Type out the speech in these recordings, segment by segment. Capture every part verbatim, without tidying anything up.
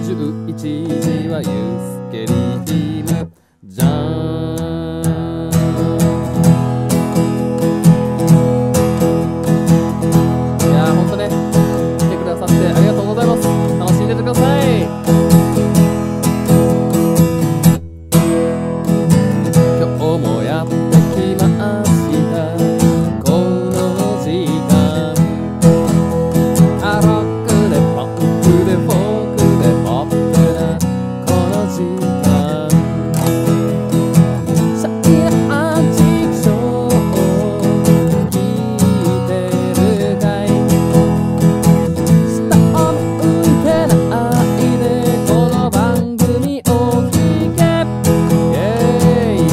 じゅういちじはユースケリームじゃーん。いやーほんとね、来てくださってありがとうございます。楽しんでてください。今日もやってきましたこの時間。あロックでポップでフォークでポップなこの時間。シャイなアンチクショー聞いてるかい。下を向いてないでこの番組を聞け。イェーイ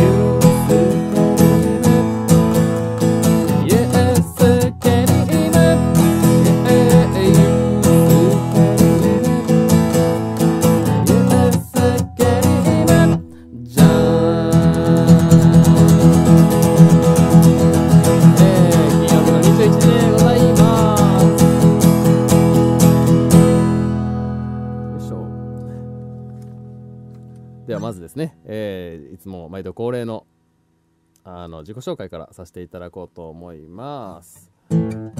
ユースケリームユースケリームイェーイユースケリームじゃーん。えー、金曜日のにじゅういちじでございます。よいしょ。ではまずですね、えーいつも毎度恒例のあの自己紹介からさせていただこうと思います。え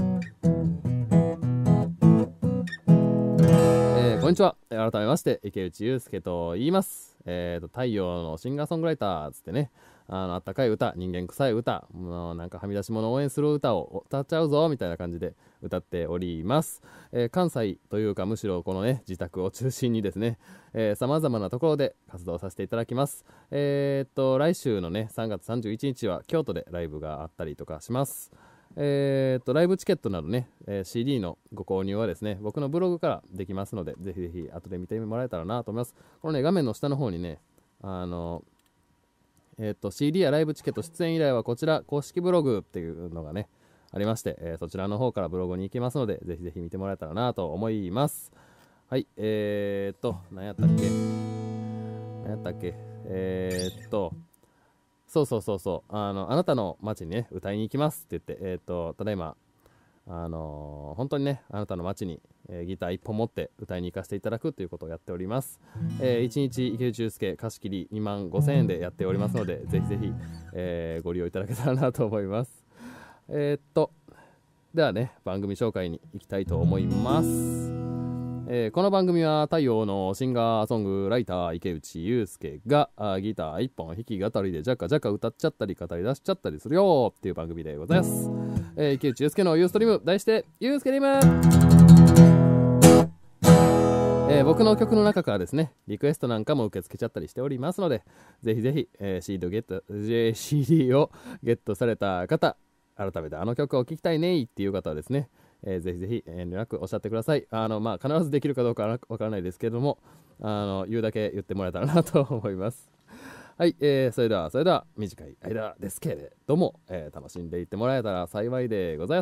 ーこんにちは。えー改めまして池内祐介と言います。えーと太陽のシンガーソングライターつってね、あのあったかい歌、人間臭い歌、もうなんかはみ出し物を応援する歌を歌っちゃうぞみたいな感じで歌っております。えー関西というかむしろこのね自宅を中心にですね、さまざまなところで活動させていただきます。えーっと来週のねさんがつさんじゅういちにちは京都でライブがあったりとかします。えーっとライブチケットなどね、えー シーディー のご購入はですね僕のブログからできますので、ぜひぜひ後で見てもらえたらなと思います。このね画面の下の方にねあのえーっと シーディー やライブチケット出演依頼はこちら公式ブログっていうのがねありまして、えーそちらの方からブログに行けますので、ぜひぜひ見てもらえたらなと思います。はい、えーっと何やったっけ何やったっけえーっとそうそうそうそうあのあなたの街にね歌いに行きますって言って、えーっとただいまあのー本当にねあなたの街に、えーギターいっぽん持って歌いに行かせていただくということをやっております。えー、いちにち池内祐介貸し切りにまんごせんえんでやっておりますので、ぜひぜひ、えーご利用いただけたらなと思います。えーっとではね番組紹介に行きたいと思います。えーこの番組は太陽のシンガーソングライター池内祐介があギターいっぽん弾き語りでジャカジャカ歌っちゃったり語り出しちゃったりするよっていう番組でございます。えー池内祐介のユーストリーム題してユースケリーム、えー僕の曲の中からですねリクエストなんかも受け付けちゃったりしておりますので、ぜひぜひ、えー、シーディー ゲット シーディー をゲットされた方、改めてあの曲を聴きたいねっていう方はですね、えー、ぜひぜひ遠慮なくおっしゃってください。あの、まあ、必ずできるかどうかわからないですけれども、あの言うだけ言ってもらえたらなと思います。はい、えー、それではそれでは短い間ですけれども、えー、楽しんでいってもらえたら幸いでございます。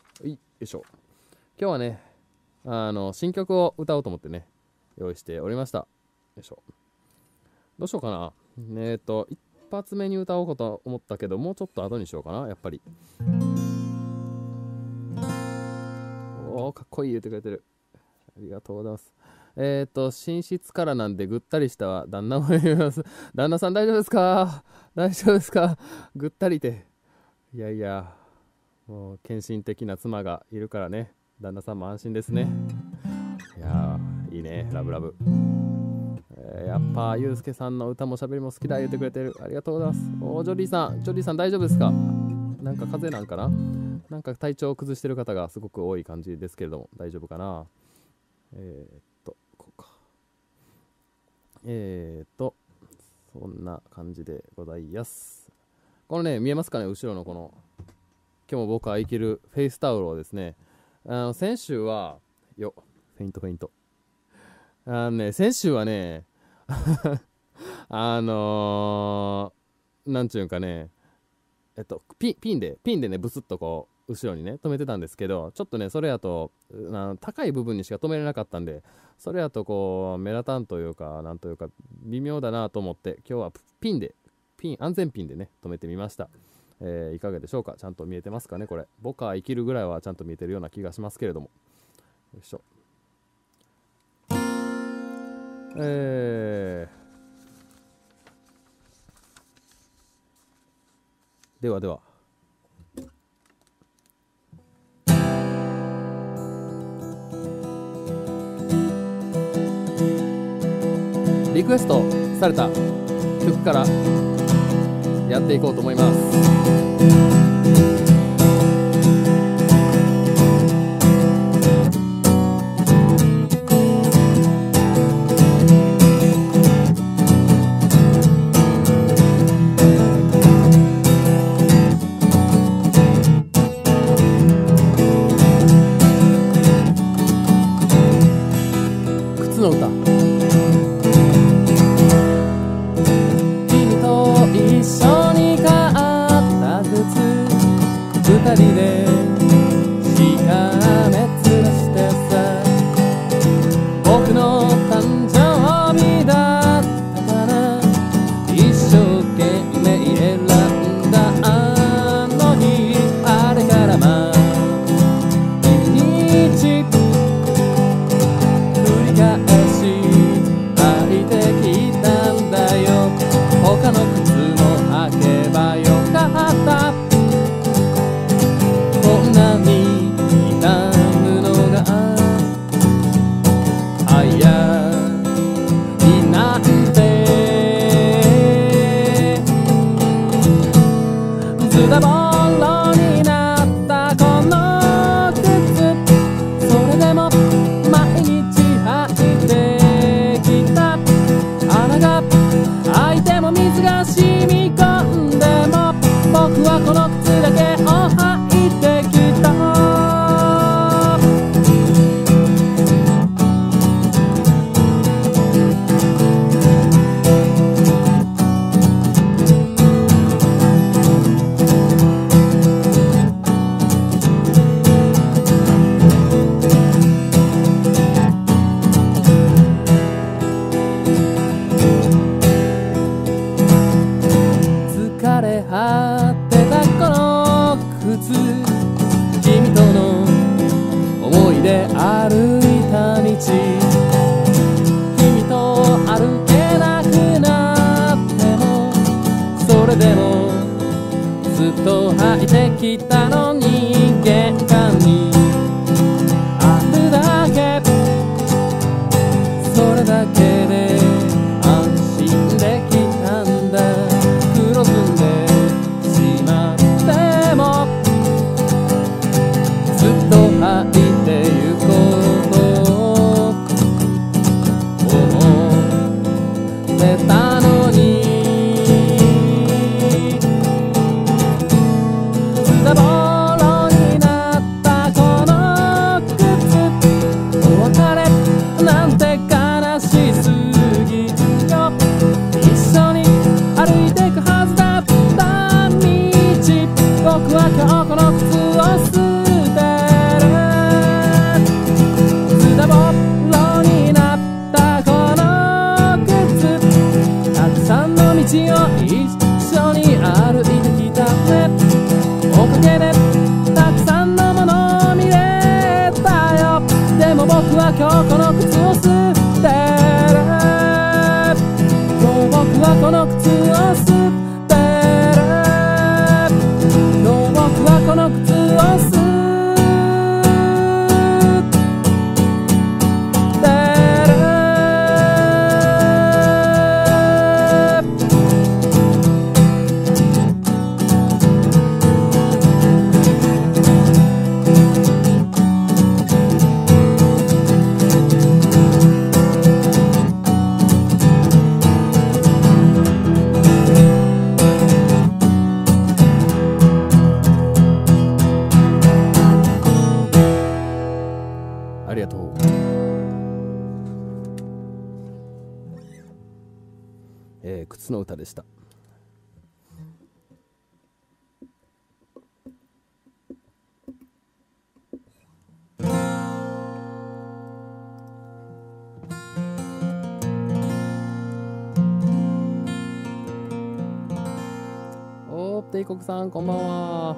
はい、よいしょ。今日はねあの新曲を歌おうと思ってね用意しておりました。よいしょ。どうしようかな。えっと一発目に歌おうかと思ったけど、もうちょっと後にしようかな。やっぱりおーかっこいい言ってくれてる。ありがとうございます。えっと寝室からなんでぐったりしたは旦那も言います。旦那さん大丈夫ですか、大丈夫ですか、ぐったりて。いやいやもう献身的な妻がいるからね、旦那さんも安心ですね。いやーいいねラブラブ。えーやっぱゆうすけさんの歌もしゃべりも好きだ言ってくれてる。ありがとうございます。おージョリーさん、ジョリーさん大丈夫ですか。なんか風邪なんかな、なんか体調を崩してる方がすごく多い感じですけれども大丈夫かな。えー、っとこうかえー、っとそんな感じでございます。このね見えますかね、後ろのこの今日も僕は生きるフェイスタオルをですね、あの先週はよフェイントフェイントあのね先週はねあのー、なんちゅうんかねえっとピン、ピンでピンでねブスッとこう後ろにね止めてたんですけど、ちょっとねそれやとあの高い部分にしか止めれなかったんで、それやとこう目立たんというかなんというか微妙だなと思って、今日はピンでピン安全ピンでね止めてみました。えー、いかがでしょうか。ちゃんと見えてますかね。これ僕は生きるぐらいはちゃんと見えてるような気がしますけれども、よいしょ。 えー、ではではリクエストされた曲からやっていこうと思います。靴の歌。一緒に買った靴、二人でしかめっ面してさ、僕の誕生日だったから、一生懸命選んだあの日、あれから毎日繰り返し履いてきたんだよ。他の靴履けばよかった。こんなに傷むのが早いなんて。ズタボロになったこの靴、それでも毎日履いてきた。穴が開いても水が染み込んでも、僕はこの靴だけを履いてきた。疲れ果てたこの靴、君との思い出歩いた道、君と歩けなくなっても、それでもずっと履いてきたのに、玄関にあるだけ、それだけで安心できたんだ。黒ずんでしまってもずっと履いてゆこうと思ってたのに、ズタボロになったこの靴、お別れなんて悲しすぎよ。一緒に歩いてくはずだった道、僕は今日この靴を捨てる。ズタボロになったこの靴、たくさんの道を一緒に歩いてきたね。おかげでたくさんのものを見れたよ。でも僕は今日この靴を捨てる。今日僕はこの靴を捨てる。今日僕はこの靴を捨てる。ありがとう。えー、靴の歌でした。おー、帝国さんこんばんは。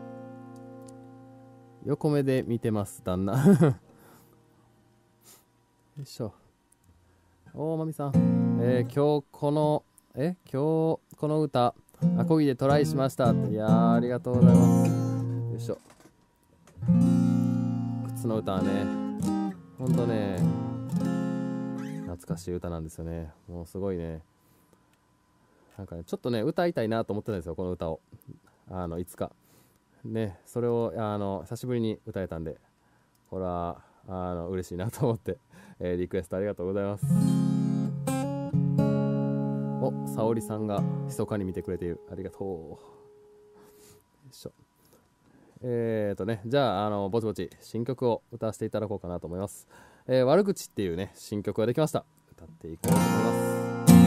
横目で見てます旦那よいしょ。 大まみさん、えー、今日このえ今日この歌アコギでトライしましたって。いやーありがとうございます。よいしょ。靴の歌はねほんとね懐かしい歌なんですよね。もうすごいね、なんかねちょっとね歌いたいなと思ってたんですよ、この歌を。あのいつかね、それをあの久しぶりに歌えたんで、これはあの嬉しいなと思って、えー、リクエストありがとうございます。お、沙織さんが密かに見てくれている、ありがとう。よいしょ。えーとね、じゃあ、あのぼちぼち新曲を歌わせていただこうかなと思います。えー、悪口っていうね新曲ができました。歌っていこうと思います。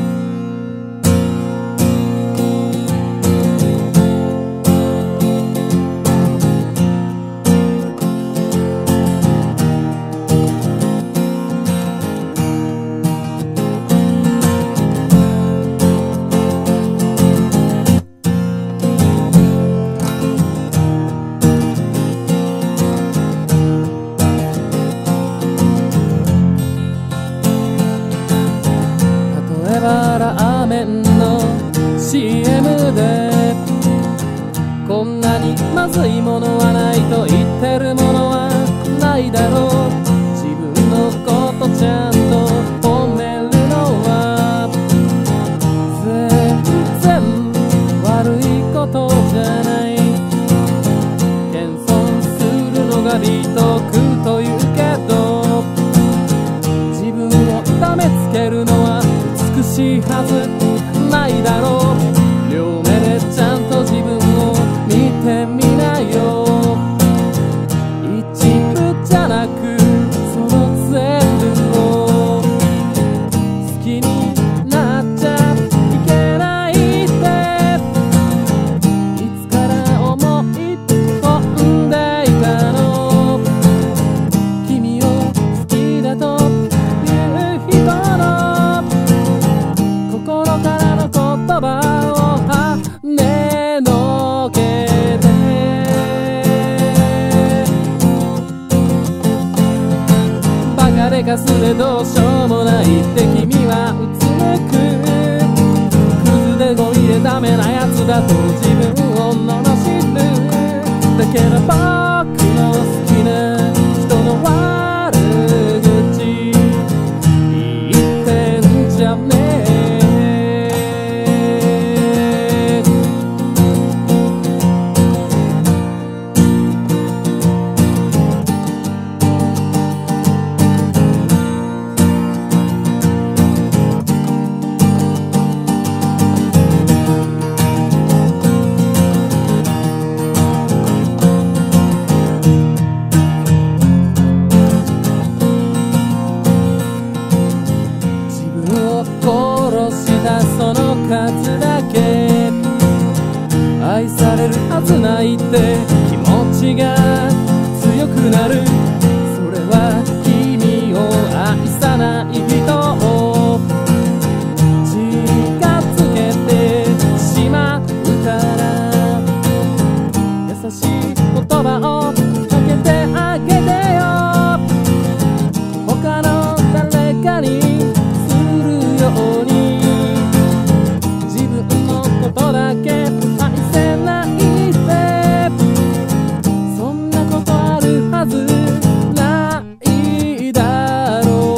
ラーメンの シーエム でこんなにまずいものはないと言ってるものはないだろう。自分のことちゃんと褒めるのは全然悪いことじゃない。謙遜するのが美徳というけど、自分を痛めつけるのは美しいはずないだろう。両目でちゃんと自分を見てみなよ。一部じゃなくその全部を好きになっちゃいけないって、いつから思い込んでいたの。君を好きだという人の心からの言葉を跳ねのけて、バカでかすでどうしようもないって君はうつむく。クズでゴミでダメなやつだと自分を罵る。だけど僕の好きな人の悪口言ってんじゃねえ。その数だけ愛されるはずないって気持ちが強くなる。それは君を愛さない人を近づけてしまうから、優しい言葉をかけてあげてよ。他の誰かにするようにことだけ愛せないって、そんなことあるはずないだろ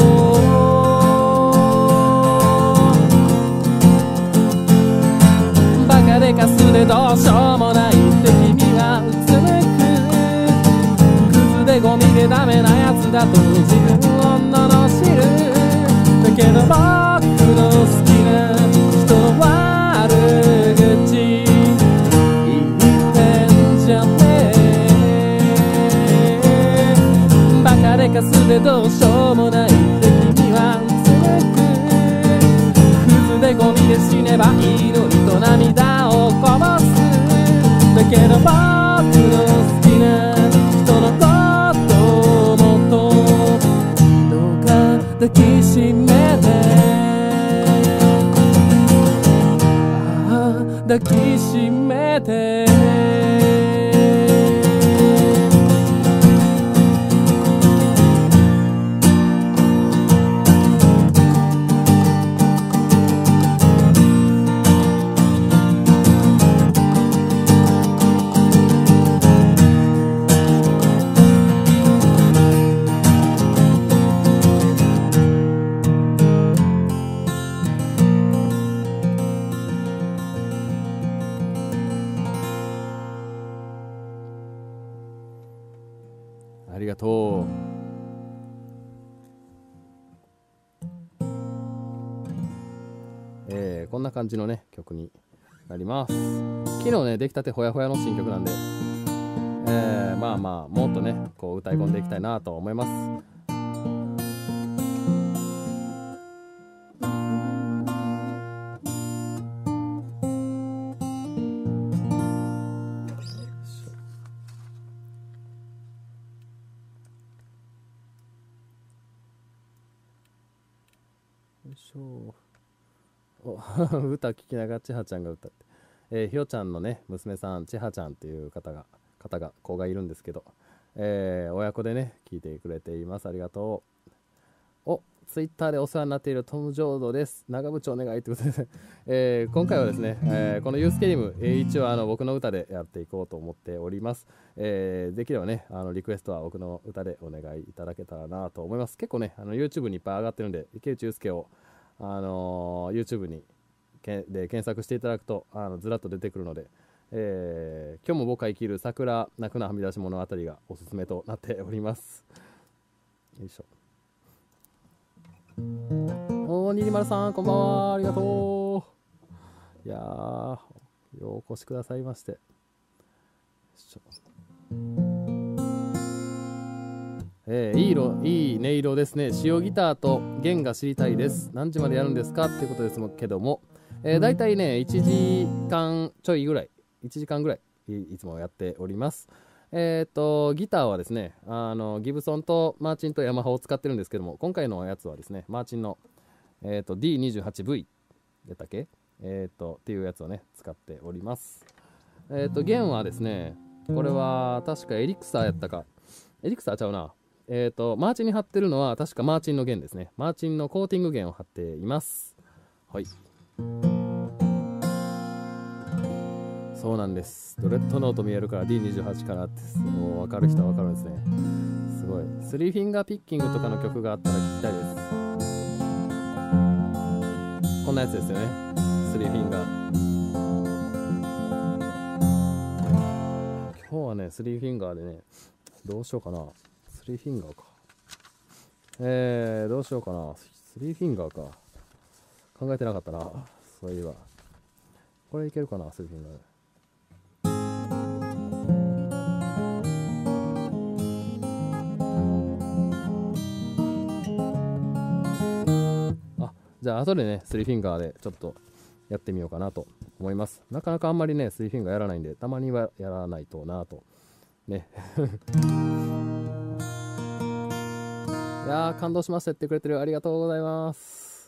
う。バカでかすでどうしようもないって君はうつむく。クズでゴミでダメなやつだと自分を罵る。だけど僕の好きな人の悪口言ってんじゃねえ。バカでかすでどうしようもないって君はうつむく。クズでゴミで死ねばいいのにと涙をこぼす。だけど僕の好きな人のことをもっとどうか抱きしめて、抱きしめて。 ありがとう。えー、こんな感じのね曲になります。昨日ねできたてほやほやの新曲なんで、えー、まあまあもっとねこう歌い込んでいきたいなと思います。よいしょ。お歌聞きながら千葉ちゃんが歌って、えー、ひよちゃんのね娘さん千葉ちゃんっていう方が方が子がいるんですけど、えー、親子でね聞いてくれています。ありがとう。おツイッターでお世話になっているトム・ジョードです。長渕お願いということで、えー、今回はですね、えー、このユースケリム、えー、一応あの僕の歌でやっていこうと思っております。えー、できればねあのリクエストは僕の歌でお願いいただけたらなと思います。結構ねあの YouTube にいっぱい上がってるんで、池内祐介をあのー、YouTube にけで検索していただくとあのずらっと出てくるので、えー、今日も僕は生きる桜泣くなはみ出し物語がおすすめとなっております。よいしょ。おーにじまるさんこんばんは、ありがとう。いやーようお越しくださいまして。よいしょ。えー、いい色いい音色ですね。使用ギターと弦が知りたいです。何時までやるんですかっていうことですけども、えー、だいたいねいちじかんちょいぐらいいちじかんぐらい い, いつもやっております。えっ、ー、とギターはですねあのギブソンとマーチンとヤマハを使ってるんですけども、今回のやつはですねマーチンの、えー、と ディーにじゅうはちブイ やったっけ、えっ、ー、とっていうやつをね使っております。えっ、ー、と弦はですねこれは確かエリクサーやったか、エリクサーちゃうな、えっ、ー、とマーチンに貼ってるのは確かマーチンの弦ですね。マーチンのコーティング弦を貼っています。はい、そうなんです。ドレッドノート見えるから ディーにじゅうはち かなってもう分かる人は分かるんですね。すごい。スリーフィンガーピッキングとかの曲があったら聞きたいです。こんなやつですよね。スリーフィンガー。今日はねスリーフィンガーでねどうしようかな。スリーフィンガーか。えー、どうしようかな。スリーフィンガーか。考えてなかったな。そういえば。これいけるかな、スリーフィンガーで。じゃあ後でねスリーフィンガーでちょっとやってみようかなと思います。なかなかあんまりねスリーフィンガーやらないんで、たまにはやらないとなとねいやー感動しましたってくれてる、ありがとうございます。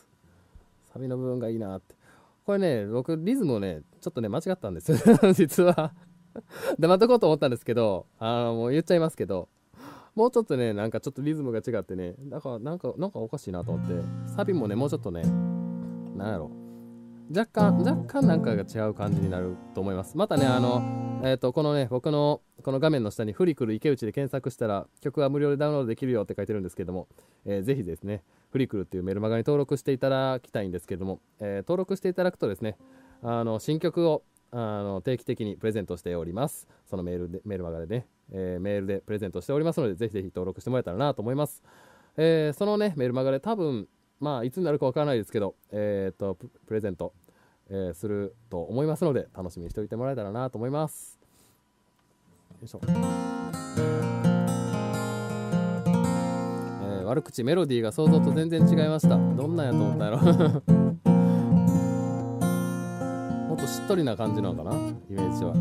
サビの部分がいいなって。これね僕リズムをねちょっとね間違ったんですよ実は黙っとこうと思ったんですけど、あのもう言っちゃいますけど、もうちょっとねなんかちょっとリズムが違ってね、だからなんかなんかおかしいなと思って、サビもねもうちょっとねなんやろ若干若干なんかが違う感じになると思います。またねあのえっ、ー、とこのね僕のこの画面の下にフリクル池内で検索したら曲は無料でダウンロードできるよって書いてるんですけども、えー、ぜひですねフリクルっていうメルマガに登録していただきたいんですけども、えー、登録していただくとですねあの新曲をあの定期的にプレゼントしております。そのメールでメールマガでね、えー、メールでプレゼントしておりますので、ぜひぜひ登録してもらえたらなと思います。えー、そのねメールマガで多分まあいつになるかわからないですけど、えー、とプレゼント、えー、すると思いますので楽しみにしておいてもらえたらなと思います。よいしょ。えー、悪口メロディーが想像と全然違いました。どんなんやと思ったんやろもっとしっとりな感じなのかな、イメージは。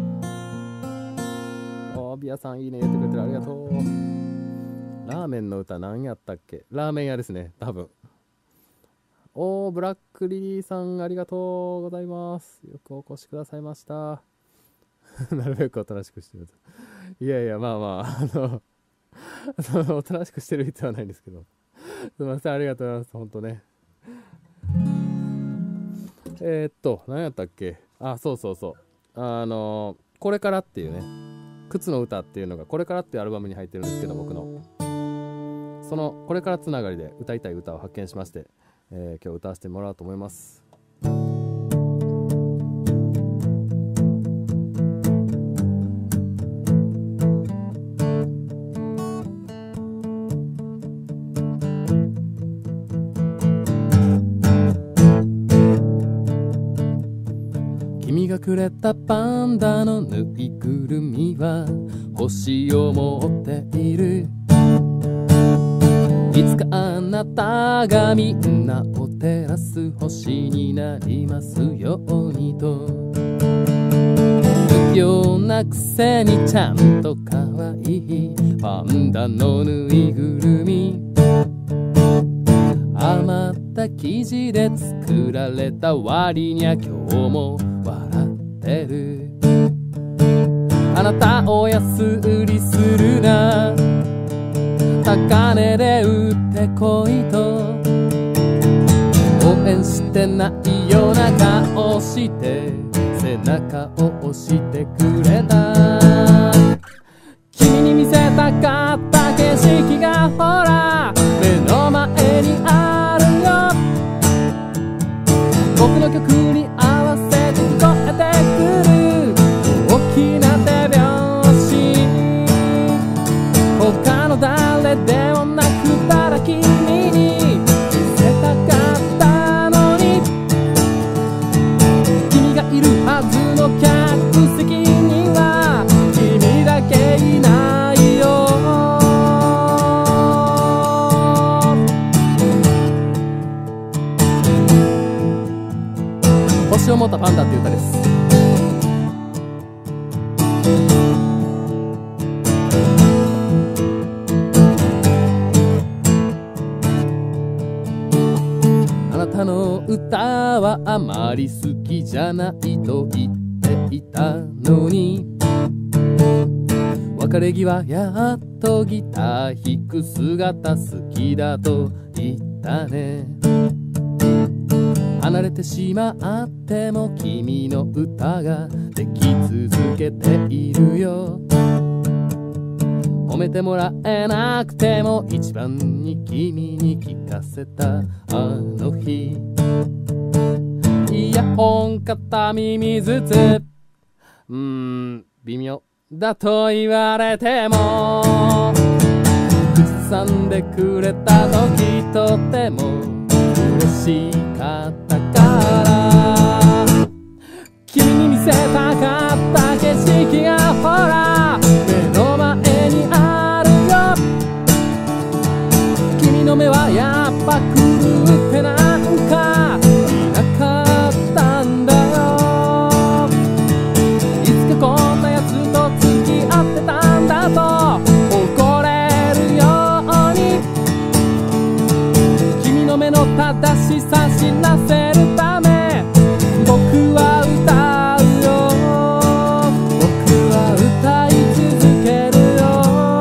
おービアさんいいね言ってくれてる、ありがとう。ラーメンの歌何やったっけ、ラーメン屋ですね多分。おーブラックリリーさんありがとうございます。よくお越しくださいましたなるべくおとなしくしてるといやいやまあまああのおとなしくしてる必要はないんですけどすいません、ありがとうございます。ほんとね。えー、っと何やったっけ、あそうそうそう、あのー、これからっていうね靴の歌っていうのがこれからっていうアルバムに入ってるんですけど、僕のそのこれからつながりで歌いたい歌を発見しまして、えー、今日歌わせてもらおうと思います。 くれたパンダのぬいぐるみは星を持っている。いつかあなたがみんなを照らす星になりますようにと。不器用なくせにちゃんとかわいいパンダのぬいぐるみ。余った生地で作られた割にゃ今日も笑ってる。あなたを安売りするな、高値で売ってこいと。応援してないような顔して背中を押してくれた。君に見せたかった景色がほら目の前にあるよ。僕の曲に合わせて聞こえてくる大きな手拍子。他の誰でもなくただ君に見せたかったのに。君がいるはずの客席には君だけいないよ。星を持ったパンダっていう歌です。あなたの歌はあまり好きじゃないと言っていたのに、別れ際やっとギター弾く姿好きだと言ったね。離れてしまっても君の歌ができ続けているよ。褒めてもらえなくても一番に君に聞かせたあの日。イヤホン片耳ずつうーん微妙だと言われても口ずさんでくれた時とても嬉しかったから。君に見せたかった景色がほら目の前にあるよ。君の目はやっぱ狂ってなんかいなかったんだよ。いつかこんなやつと付き合ってたんだと怒れるように。君の目の正しさ知らせるため僕は歌うよ。僕は歌い続けるよ。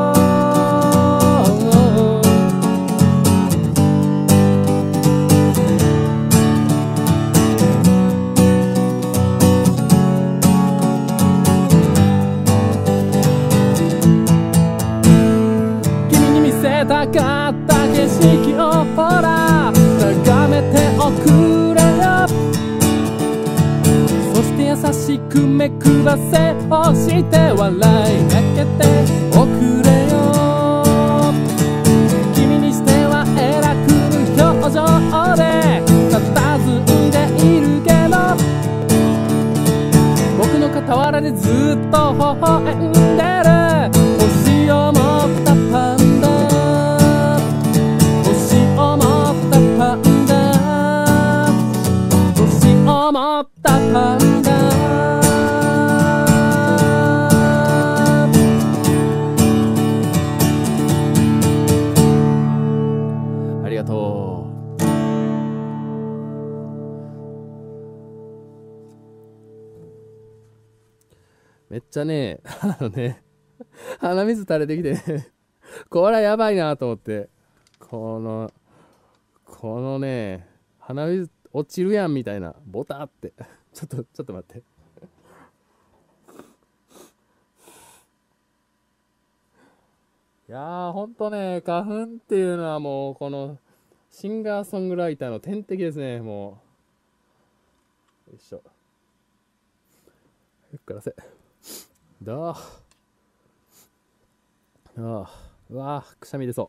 君に見せたかった景色をほら眺めておくれよ。そして優しく目くばせをして笑いかけておくれよ。君にしてはえらく無表情で佇んでいるけど僕の傍らでずっと微笑んでる星を持ったパンダ。星を持ったパンダ。星を持ったパンダ。ありがとう。めっちゃね、あのね、鼻水垂れてきてね、これはやばいなと思って、この、このね、鼻水落ちるやんみたいな、ボタって、ちょっと、ちょっと待って。いやー、ほんとね、花粉っていうのはもう、この、シンガーソングライターの天敵ですね、もう。よいしょ。ゆっからせ。だあ。ああ。うわー、くしゃみ出そう。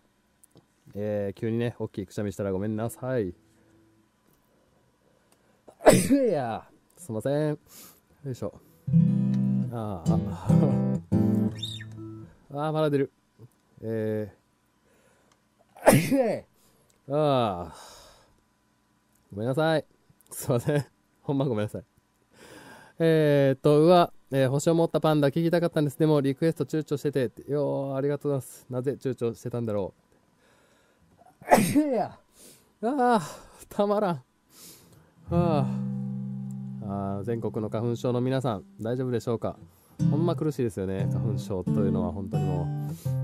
えー、急にね、大きいくしゃみしたらごめんなさい。いや、すいません。 よいしょ。あーああーまだ出る。えーああごめんなさい、すいません、ほんまごめんなさい。えーっとうわ、えー、星を持ったパンダ聞きたかったんです。でもリクエスト躊躇しててって。よーありがとうございます。なぜ躊躇してたんだろう。いやあーたまらん。はあ、あ全国の花粉症の皆さん大丈夫でしょうか。ほんま苦しいですよね、花粉症というのは。本当にもう、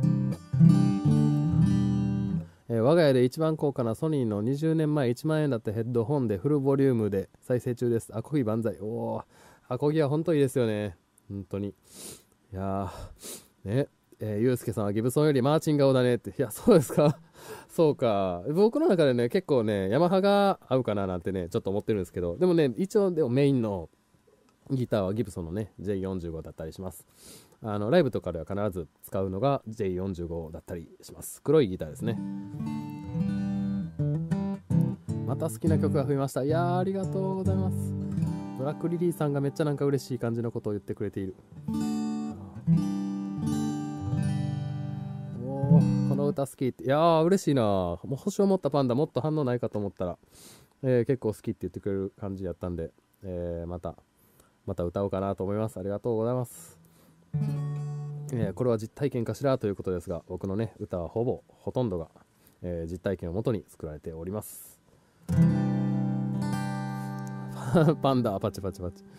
えー、我が家で一番高価なソニーのにじゅうねんまえいちまんえんだったヘッドホンでフルボリュームで再生中です。アコギ万歳。おお、アコギは本当いいですよね、本当に。いやーね、えー、ゆうすけさんはギブソンよりマーチン顔だねって。いやそうですかそうか、僕の中でね結構ねヤマハが合うかななんてねちょっと思ってるんですけど、でもね一応でもメインのギターはギブソンのね ジェイよんじゅうご だったりします。あのライブとかでは必ず使うのが ジェイよんじゅうご だったりします。黒いギターですね。また好きな曲が増えました。いやーありがとうございます。ブラックリリーさんがめっちゃなんか嬉しい感じのことを言ってくれている。おーこの歌好きって。いやー嬉しいな。もう星を持ったパンダもっと反応ないかと思ったら、えー、結構好きって言ってくれる感じやったんで、えー、またまた歌おうかなと思います。ありがとうございます。えー、これは実体験かしらということですが、僕のね歌はほぼほとんどが、えー、実体験をもとに作られております。パンダパチパチパチ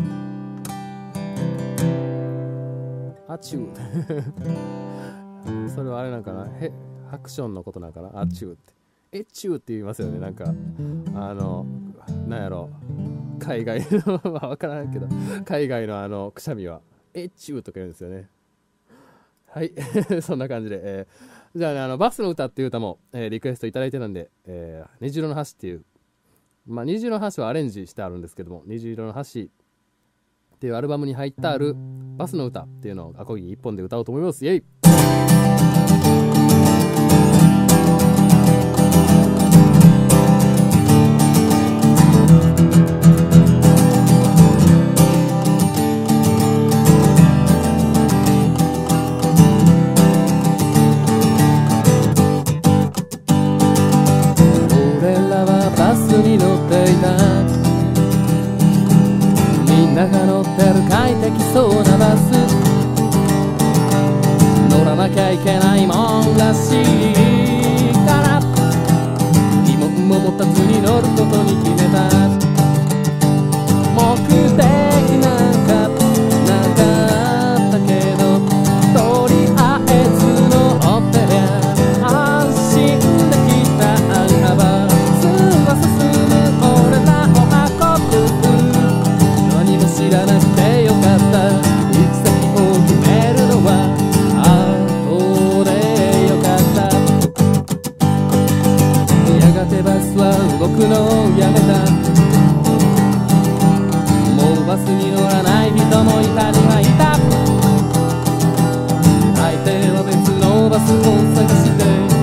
アチューそれはあれなんかな、へハクションのことなんかな。アチューってエチューって言いますよね。なんかあのなんやろ、海外のわからんけど海外のあのくしゃみはエチューとか言うんですよね。はいそんな感じで、えー、じゃあ、ね、あのバスの歌っていう歌も、えー、リクエストいただいてたんで、えー、虹色の橋っていう、まあ、虹色の橋はアレンジしてあるんですけども、虹色の橋っていうアルバムに入ってあるバスの歌っていうのをアコギ一本で歌おうと思います。イエイ。みんなが乗ってる快適そうなバス、乗らなきゃいけないもんらしいから疑問も持たずに乗ることに決めた。目的なんかなかったけど、とりあえず乗ってりゃ安心できた。あん幅すは進む俺らを運ぶ、何も知らなくてよかった。行き先を決めるのは後でよかった。やがてバスは動くのをやめた。もうバスに乗らない人もいたにはいた。相手は別のバスを探して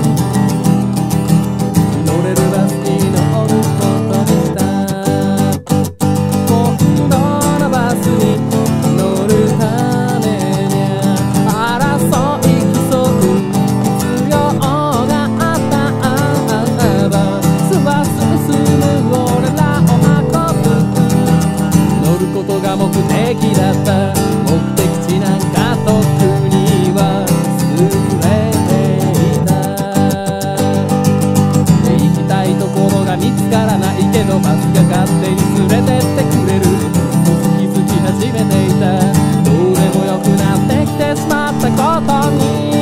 乗れるバスに乗ることにした。今度のバスに乗るために争い競う必要があったば、すばす進む俺らを運ぶ、乗ることが目的だった。目的地なんか特には忘れていた。行きたいところが見つからないけどバスが勝手に連れてってくれる。気づき始めていた。どうでもよくなってきてしまったことに。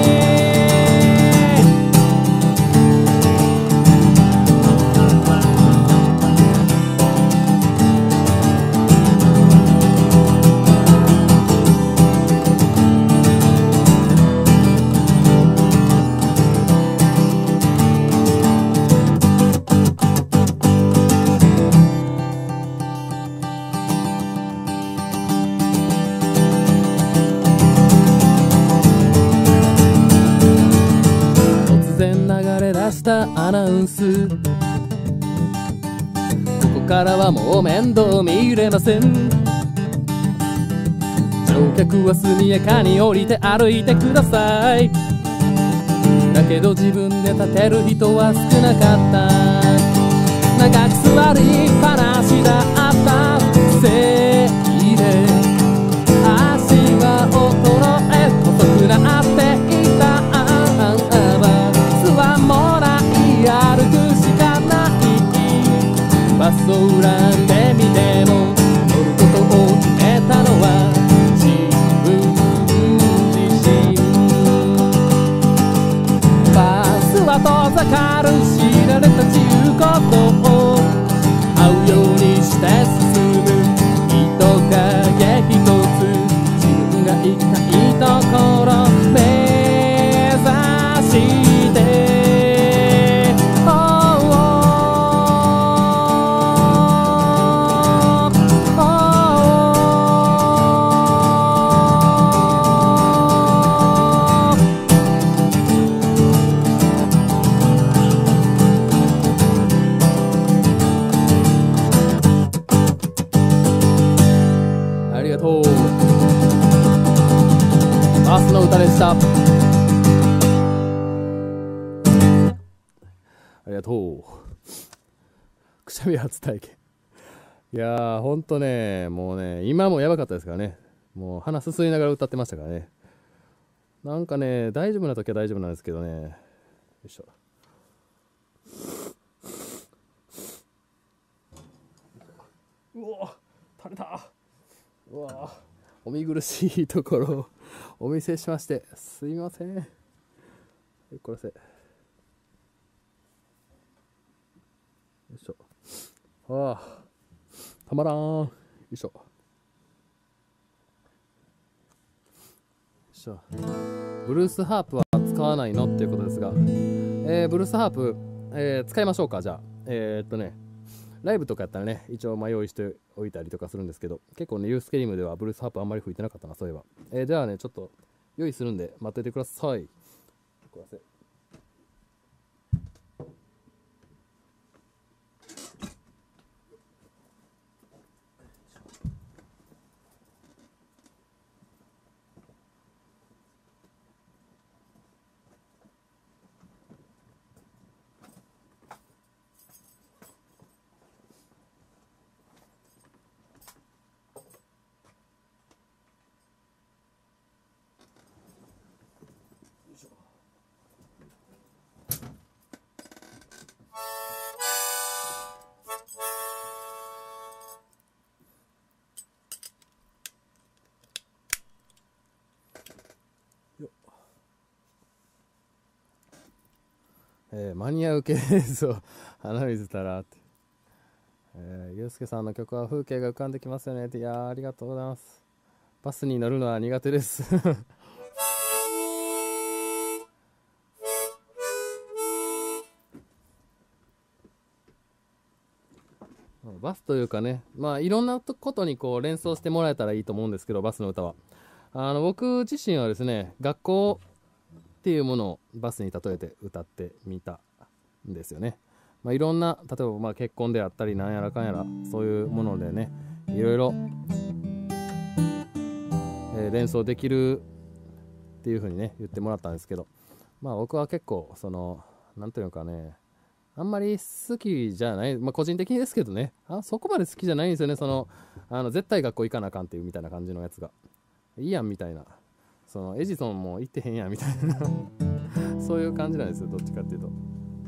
アナウンス、ここからはもう面倒見れません。 乗客は速やかに降りて歩いてください。だけど自分で立てる人は少なかった。長く座りっぱなしだったせいで足が衰え細くなっていた。バスはもうない歩くしかない。バスを恨んでみても乗ることを決めたのは自分自身。バスは遠ざかる知られた自由ことを合うようにして進む。人影一つ自分が行きたいところ目指してバスの歌でした。ありがとう。くしゃみ初体験。いやーほんとね、もうね今もやばかったですからね。もう鼻すすりながら歌ってましたからね。なんかね大丈夫な時は大丈夫なんですけどね。よいしょ。うお垂れた。うわお見苦しいところをお見せしましてすみません。これせよいしょ。ああたまらん。よいしょよいしょ。ブルースハープは使わないのっていうことですが、えー、ブルースハープ、えー、使いましょうか。じゃあえー、っとねライブとかやったらね一応まあ用意しておいたりとかするんですけど、結構ねユースケリムではブルースハープあんまり吹いてなかったなそういえば。えー、ではねちょっと用意するんで待っててください。これせえー、間に合う系ですよ。鼻水たらって。えー、ゆうすけさんの曲は風景が浮かんできますよねって。いやーありがとうございます。バスに乗るのは苦手ですバスというかね、まあいろんなことにこう連想してもらえたらいいと思うんですけど、バスの歌はあの僕自身はですね学校っていうものをバスに例えて歌ってみたんですよね。まあ、いろんな例えばまあ結婚であったりなんやらかんやらそういうものでねいろいろ、えー、連想できるっていう風にね言ってもらったんですけど、まあ僕は結構そのなんていうのかねあんまり好きじゃない、まあ個人的にですけどね、あそこまで好きじゃないんですよね。そのあの絶対学校行かなあかんっていうみたいな感じのやつがいいやんみたいな、そのエジソンも行ってへんやんみたいなそういう感じなんですよ、どっちかっていうと。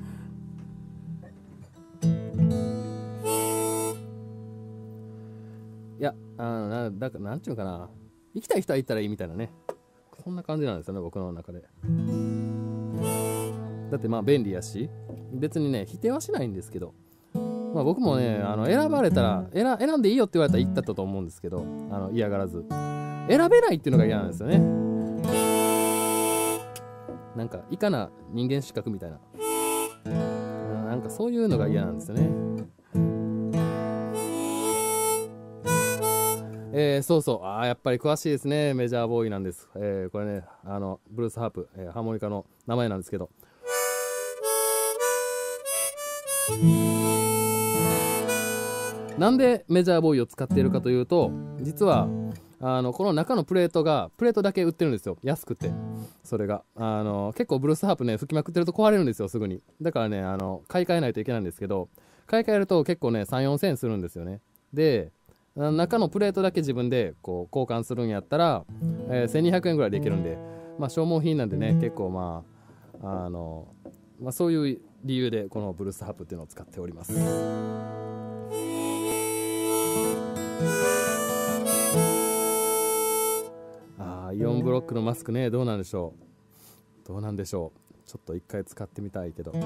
いやあのなだからなんていうのかな、行きたい人は行ったらいいみたいなね、そんな感じなんですよね僕の中で。だってまあ便利やし別にね否定はしないんですけど、まあ、僕もねあの選ばれたら選選んでいいよって言われたら行ったと思うんですけど、あの嫌がらず選べないっていうのが嫌なんですよね。なんかいかな人間失格みたいな、なんかそういうのが嫌なんですよね。えー、そうそう、あーやっぱり詳しいですね。メジャーボーイなんです。えー、これねあのブルースハープ、えー、ハーモニカの名前なんですけど、なんでメジャーボーイを使っているかというと、実はあのこの中のプレートがプレートだけ売ってるんですよ、安くて。それがあの結構ブルースハープね吹きまくってると壊れるんですよ、すぐに。だからねあの買い替えないといけないんですけど、買い替えると結構ねさんよんせんえんするんですよね。で中のプレートだけ自分でこう交換するんやったら、えー、せんにひゃくえんぐらいでいけるんで、まあ消耗品なんでね結構まああの、まあ、そういう理由でこのブルースハープっていうのを使っております。あーイオンブロックのマスクね、どうなんでしょうどうなんでしょうちょっと一回使ってみたいけど。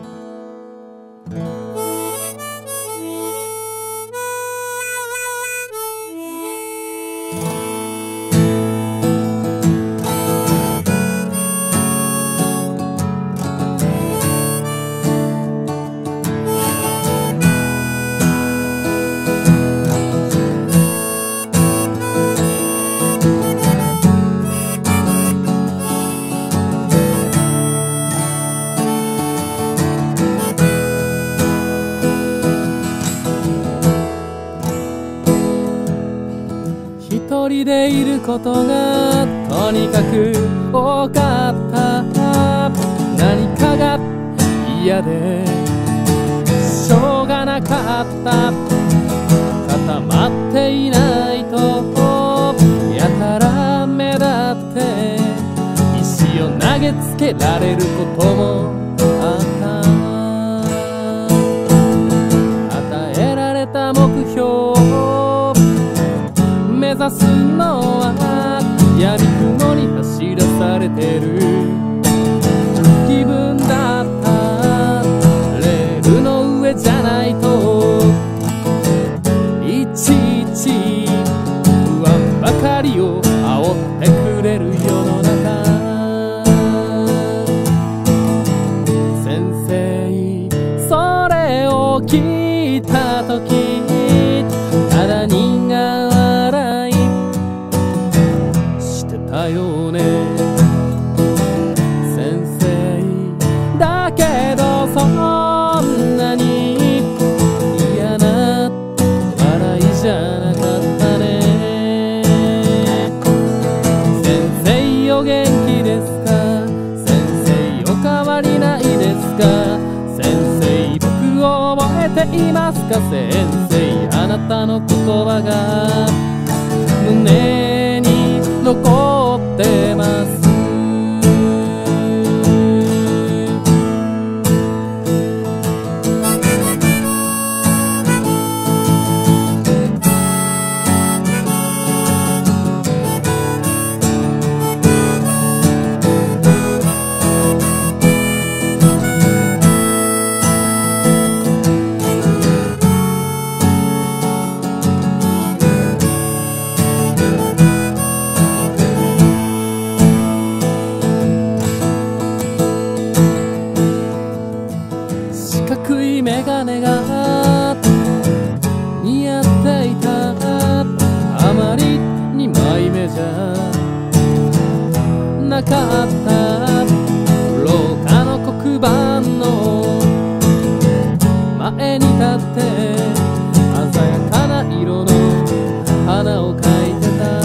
一人でいることがとにかく多かった。何かが嫌でしょうがなかった。固まっていないとやたら目立って石を投げつけられることもあった。与えられた目標を目指すのは闇雲に走らされてる気分だった。レールの上じゃないといちいち不安ばかりを煽ってくれる世の中。先生それを聞いた時ただ苦笑いしてたよね。先生だけどそんなに嫌な笑いじゃなかったね。先生お元気ですか？先生お変わりないですか？先生僕を覚えていますか？先生あなたの言葉が胸に残ってます。四角いメガネが似合っていた。あまりに枚目じゃなかった。廊下の黒板の前に立って鮮やかな色の花を描いてた。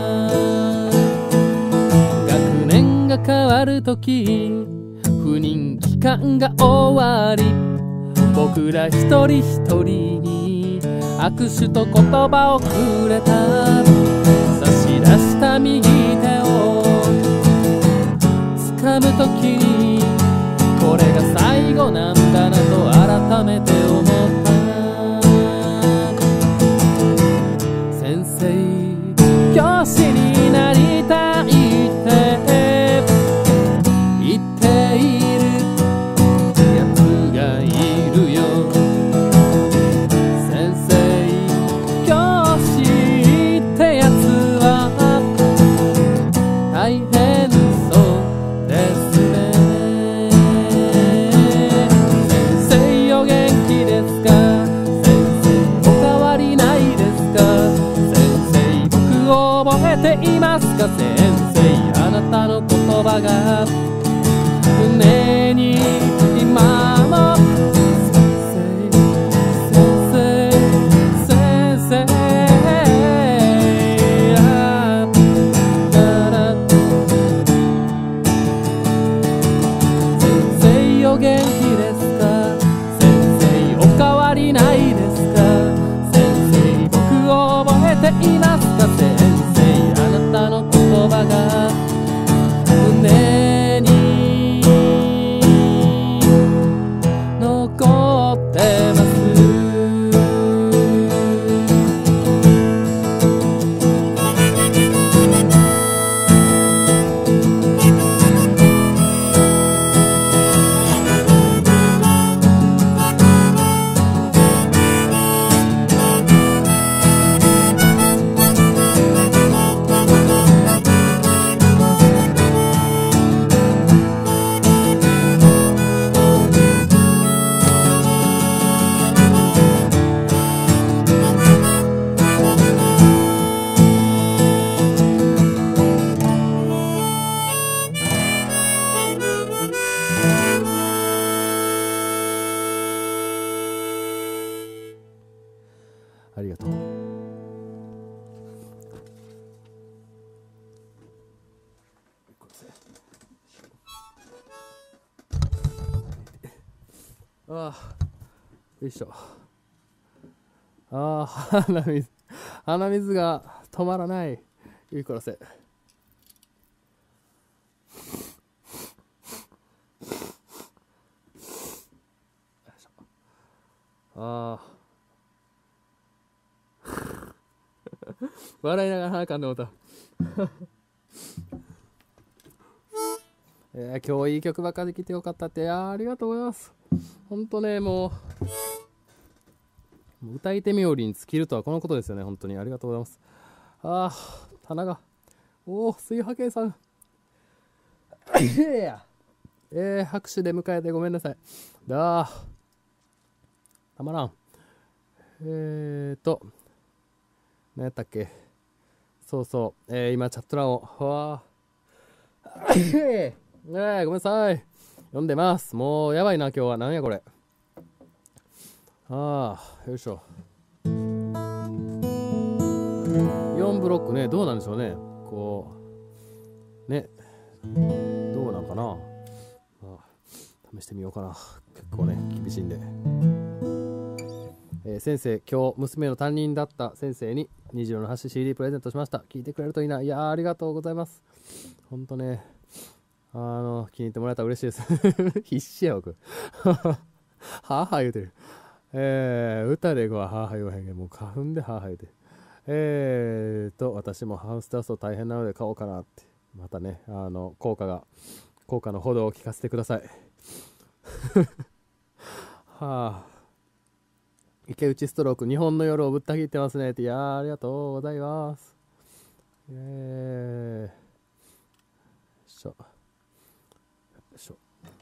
学年が変わるとき不妊期間が終わり僕ら一人一人に握手と言葉をくれた。差し出した右手を掴むときにこれが最後なんだなと改めて思った。先生教師になりたいって言っているやつがいるよ。先生教師ってやつは大変そうですね。先生お元気ですか？ お元気ですか？先生おかわりないですか？先生僕を覚えていますか？先生あなたの言葉が胸に残ってます。ありがとう。ああ、よいしょ。ああ、鼻水、鼻水が止まらない。ゆいこらせ。ああ。笑いながら鼻かんでもうた。えー、今日いい曲ばっかり聴いてよかったって。いやありがとうございます。ほんとね、もう歌い手冥利に尽きるとはこのことですよね。本当にありがとうございます。ああ、棚が。おお、水波計さん。いやいや。えー、拍手で迎えてごめんなさい。だあ。たまらん。えーと、何やったっけ。そうそう。えー、今、チャット欄を。わあ。えー、ごめんなさい。読んでます。もう、やばいな、今日は。なんやこれ。ああ、よいしょ。よんブロックね、どうなんでしょうね。こう、ね、どうなんかな。ああ、試してみようかな。結構ね、厳しいんで。えー、先生、今日、娘の担任だった先生に、虹色の橋 シーディー プレゼントしました。聞いてくれるといいな。いやー、ありがとうございます。ほんとね、あの、気に入ってもらえたら嬉しいです。必死や、僕。はぁはぁ言うてる。えー、歌でこうはぁはぁ言わへんけど、もう花粉ではぁはぁ言うてる。えーと、私もハウスダスト大変なので買おうかなって。またね、あの、効果が、効果のほどを聞かせてください。はぁ、池内ストローク、日本の夜をぶった切ってますねって。いやー、ありがとうございます。えー、よいしょ。よいしょ。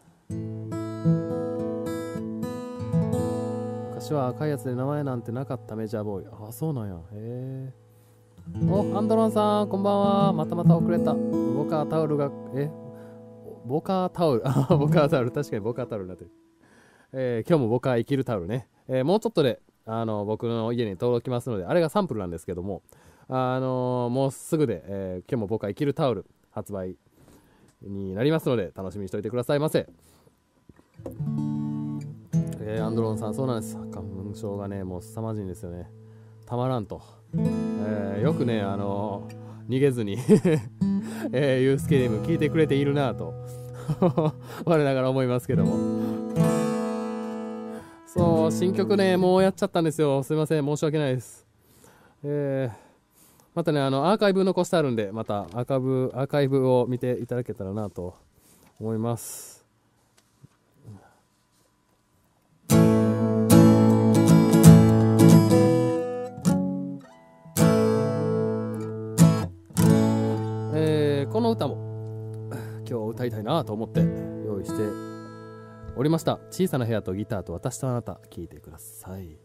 昔は赤いやつで名前なんてなかったメジャーボーイ。あ、そうなんや。へえ。お、アンドロンさん、こんばんは。またまた遅れた。ボカータオルが、えボカータオル。あ、ボカータオル。確かにボカータオルになってる。えー、今日もボカー生きるタオルね。えー、もうちょっとで、あの、僕の家に届きますので、あれがサンプルなんですけども、あのー、もうすぐで、えー、今日もボカー生きるタオル発売になりますので、楽しみにしておいてくださいませ。えー、アンドロンさん、そうなんです。花粉症がね、もう凄まじいんですよね。たまらんと。えー、よくね、あのー、逃げずに、えー、ユースケリーム聞いてくれているなぁと、我ながら思いますけども。そう、新曲ね、もうやっちゃったんですよ。すいません、申し訳ないです。えー、またね、あの、アーカイブ残してあるんで、またアーカイブ、アーカイブを見ていただけたらなと思います。この歌も今日歌いたいなと思って用意しておりました。小さな部屋とギターと私とあなた、聴いてください。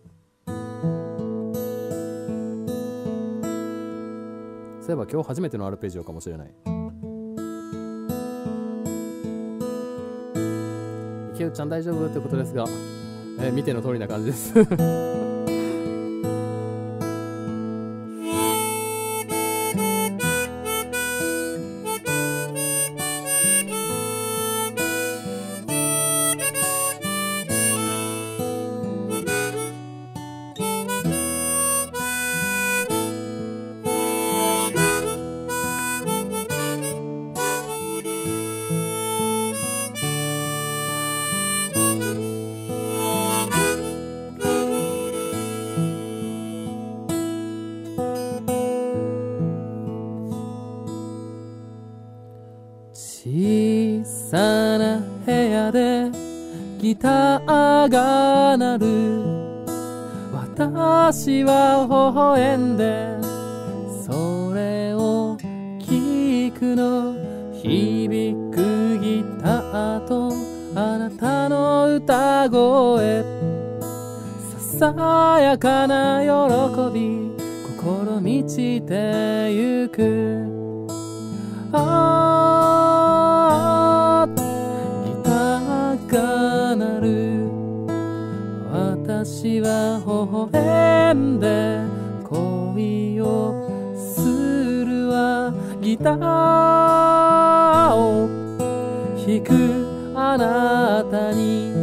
そういえば今日初めてのアルペジオかもしれない。池内ちゃん大丈夫ってことですが、えー、見ての通りな感じですな部屋でギターが鳴る。私は微笑んでそれを聞くの。響くギターとあなたの歌声、ささやかな喜び心満ちてゆく。ああギターが鳴る。私は微笑んで恋をするわ。ギターを弾くあなたに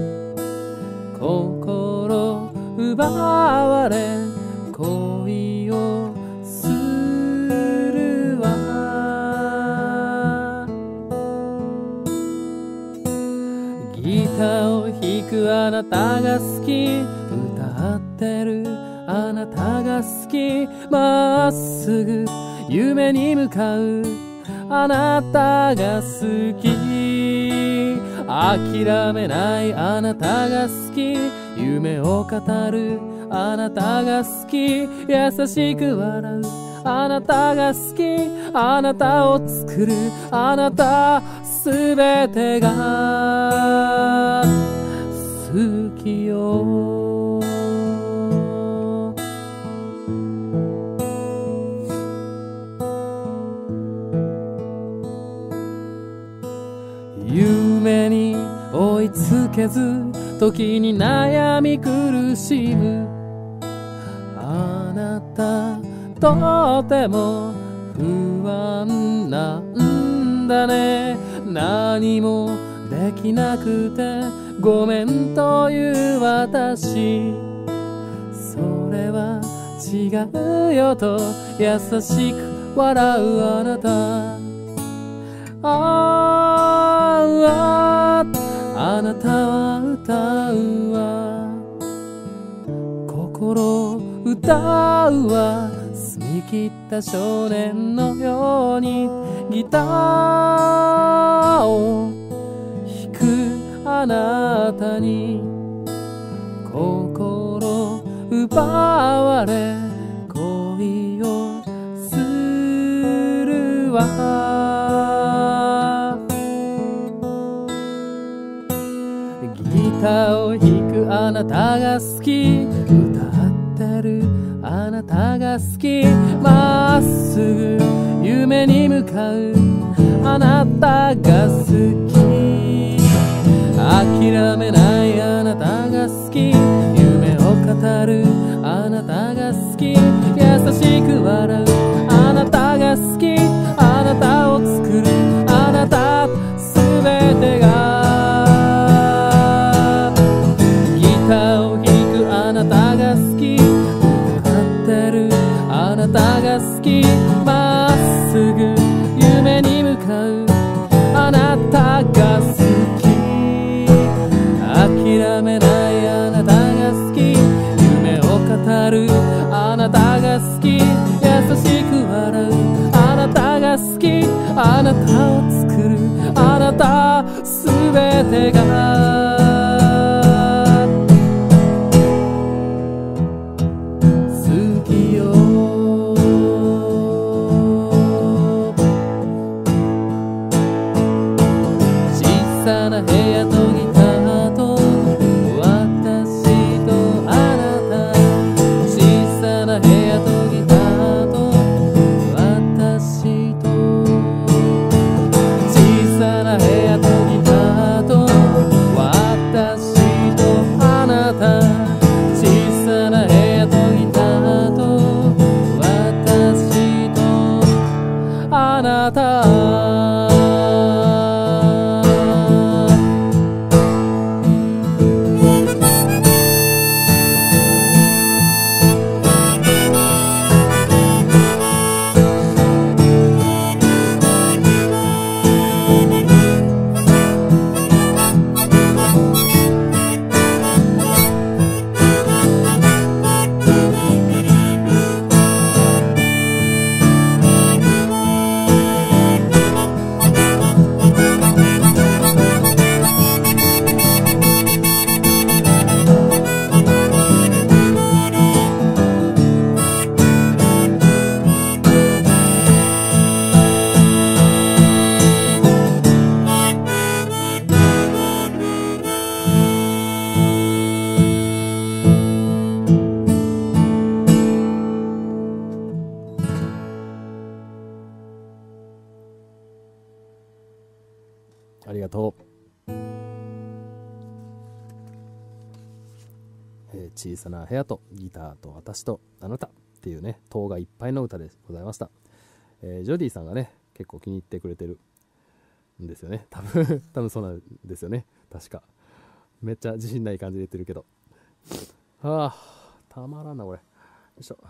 心奪われ恋をするわ。ギターを弾くあなたが好き、歌ってるあなたが好き、まっすぐ夢に向かうあなたが好き、諦めないあなたが好き、夢を語るあなたが好き、優しく笑うあなたが好き、あなたを作るあなたすべてが好きよ。夢に追いつけず時に悩み苦しむあなた、とても不安なんだね。何もできなくてごめんという私、それは違うよと優しく笑うあなた。あああなたは歌うわ、心歌うわ、澄み切った少年のようにギターを弾くあなたに心奪われ恋をするわ。ギターを弾くあなたが好き、歌ってるあなたが好き、まっすぐ夢に向かうあなたが好き、諦めないあなたが好き、夢を語るあなたが好き、優しく笑うあなたが好き、あなたを作るあなたすべてがギターを弾くあなたが好き、歌ってるあなたが好き、まっすぐ夢に向かうあなたが好き、諦めないあなたが好き、夢を語るあなたが好き、優しく笑うあなたが好き、あなたを作るあなたすべてがあなたがとう。えー小さな部屋とギターと私とあなたっていうね、塔がいっぱいの歌でございました。えージョディさんがね、結構気に入ってくれてるんですよね。多分、多分そうなんですよね。確か。めっちゃ自信ない感じで言ってるけど。はあ、たまらんな、これ。よいしょ。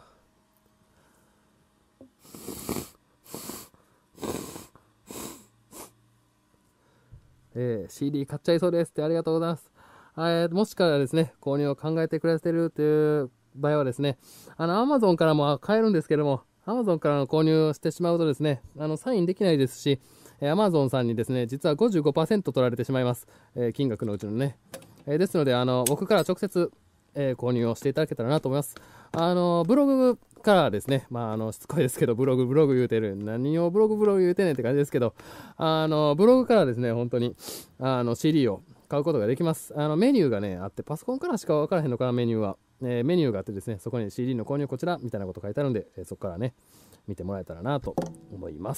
えー、シーディー 買っちゃいそうですってありがとうございます。えー、もしからですね、購入を考えてくれてるという場合はですね、あの、Amazon からも買えるんですけども、Amazon からの購入をしてしまうとですね、あの、サインできないですし、えー、Amazon さんにですね、実は ごじゅうごパーセント 取られてしまいます。えー、金額のうちのね。えー、ですので、あの、僕から直接、えー、購入をしていただけたらなと思います。あの、ブログからですね、まあ、あの、しつこいですけど、ブログ、ブログ言うてる。何をブログ、ブログ言うてんねんって感じですけど、あの、ブログからですね、本当に、あの、シーディー を買うことができます。あの、メニューがね、あって、パソコンからしか分からへんのかな、メニューは。えー、メニューがあってですね、そこに シーディー の購入こちら、みたいなこと書いてあるんで、えー、そこからね、見てもらえたらなと思います。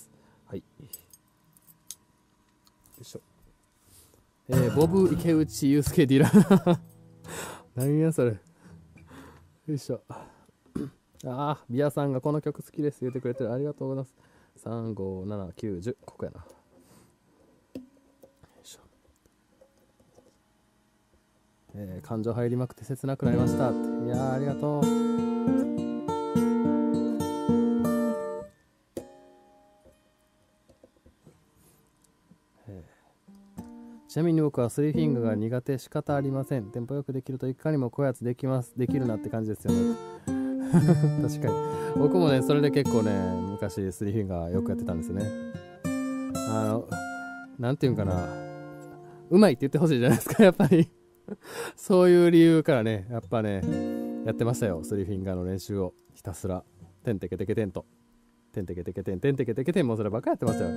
はい。よいしょ。えー、ボブ池内祐介ディラー。何やそれ。よいしょ。ああ、ビアさんがこの曲好きです言ってくれてる。ありがとうございます。さん、ご、なな、きゅう、じゅう。ここやな。よいしょ。えー、感情入りまくって切なくなりました。いやー、ありがとう。ちなみに僕はスリーフィンガーが苦手、仕方ありません。テンポよくできるといかにもこういうやつできます。できるなって感じですよね。確かに。僕もね、それで結構ね、昔スリーフィンガーよくやってたんですよね。あの、なんていうんかな。うまいって言ってほしいじゃないですか、やっぱり。そういう理由からね、やっぱね、やってましたよ。スリーフィンガーの練習をひたすら。てんてけてけてんと。てんてけてけてん、てんてけてけてんもそればっかやってましたよ。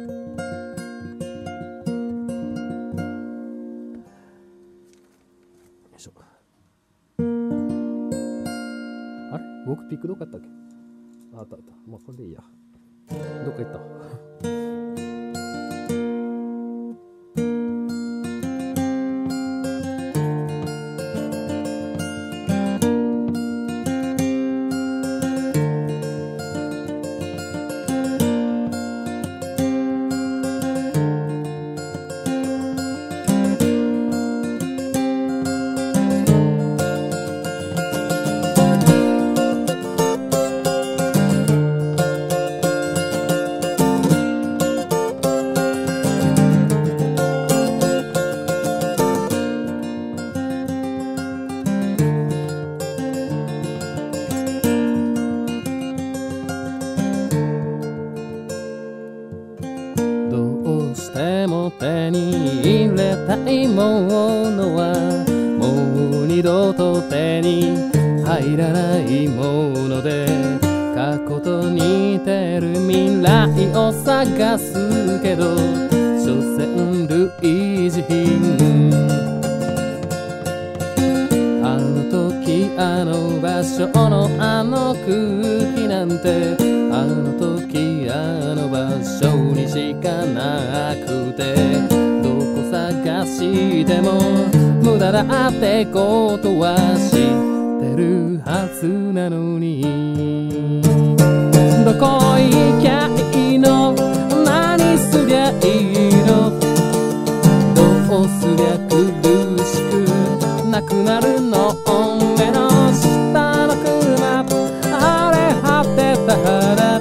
あれ僕ピックどこやったっけ。あ、あったあった。まあこれでいいや。どっか行った手に入れたいものはもう二度と手に入らないもので、過去と似てる未来を探すけど所詮類似品。あの時あの場所のあの空気なんてあの時あの場所にしかなくて、どこ探しても無駄だってことは知ってるはずなのに、どこ行きゃいいの、何すりゃいいの、どうすりゃ苦しくなくなるの、目の下の車あれ張ってたら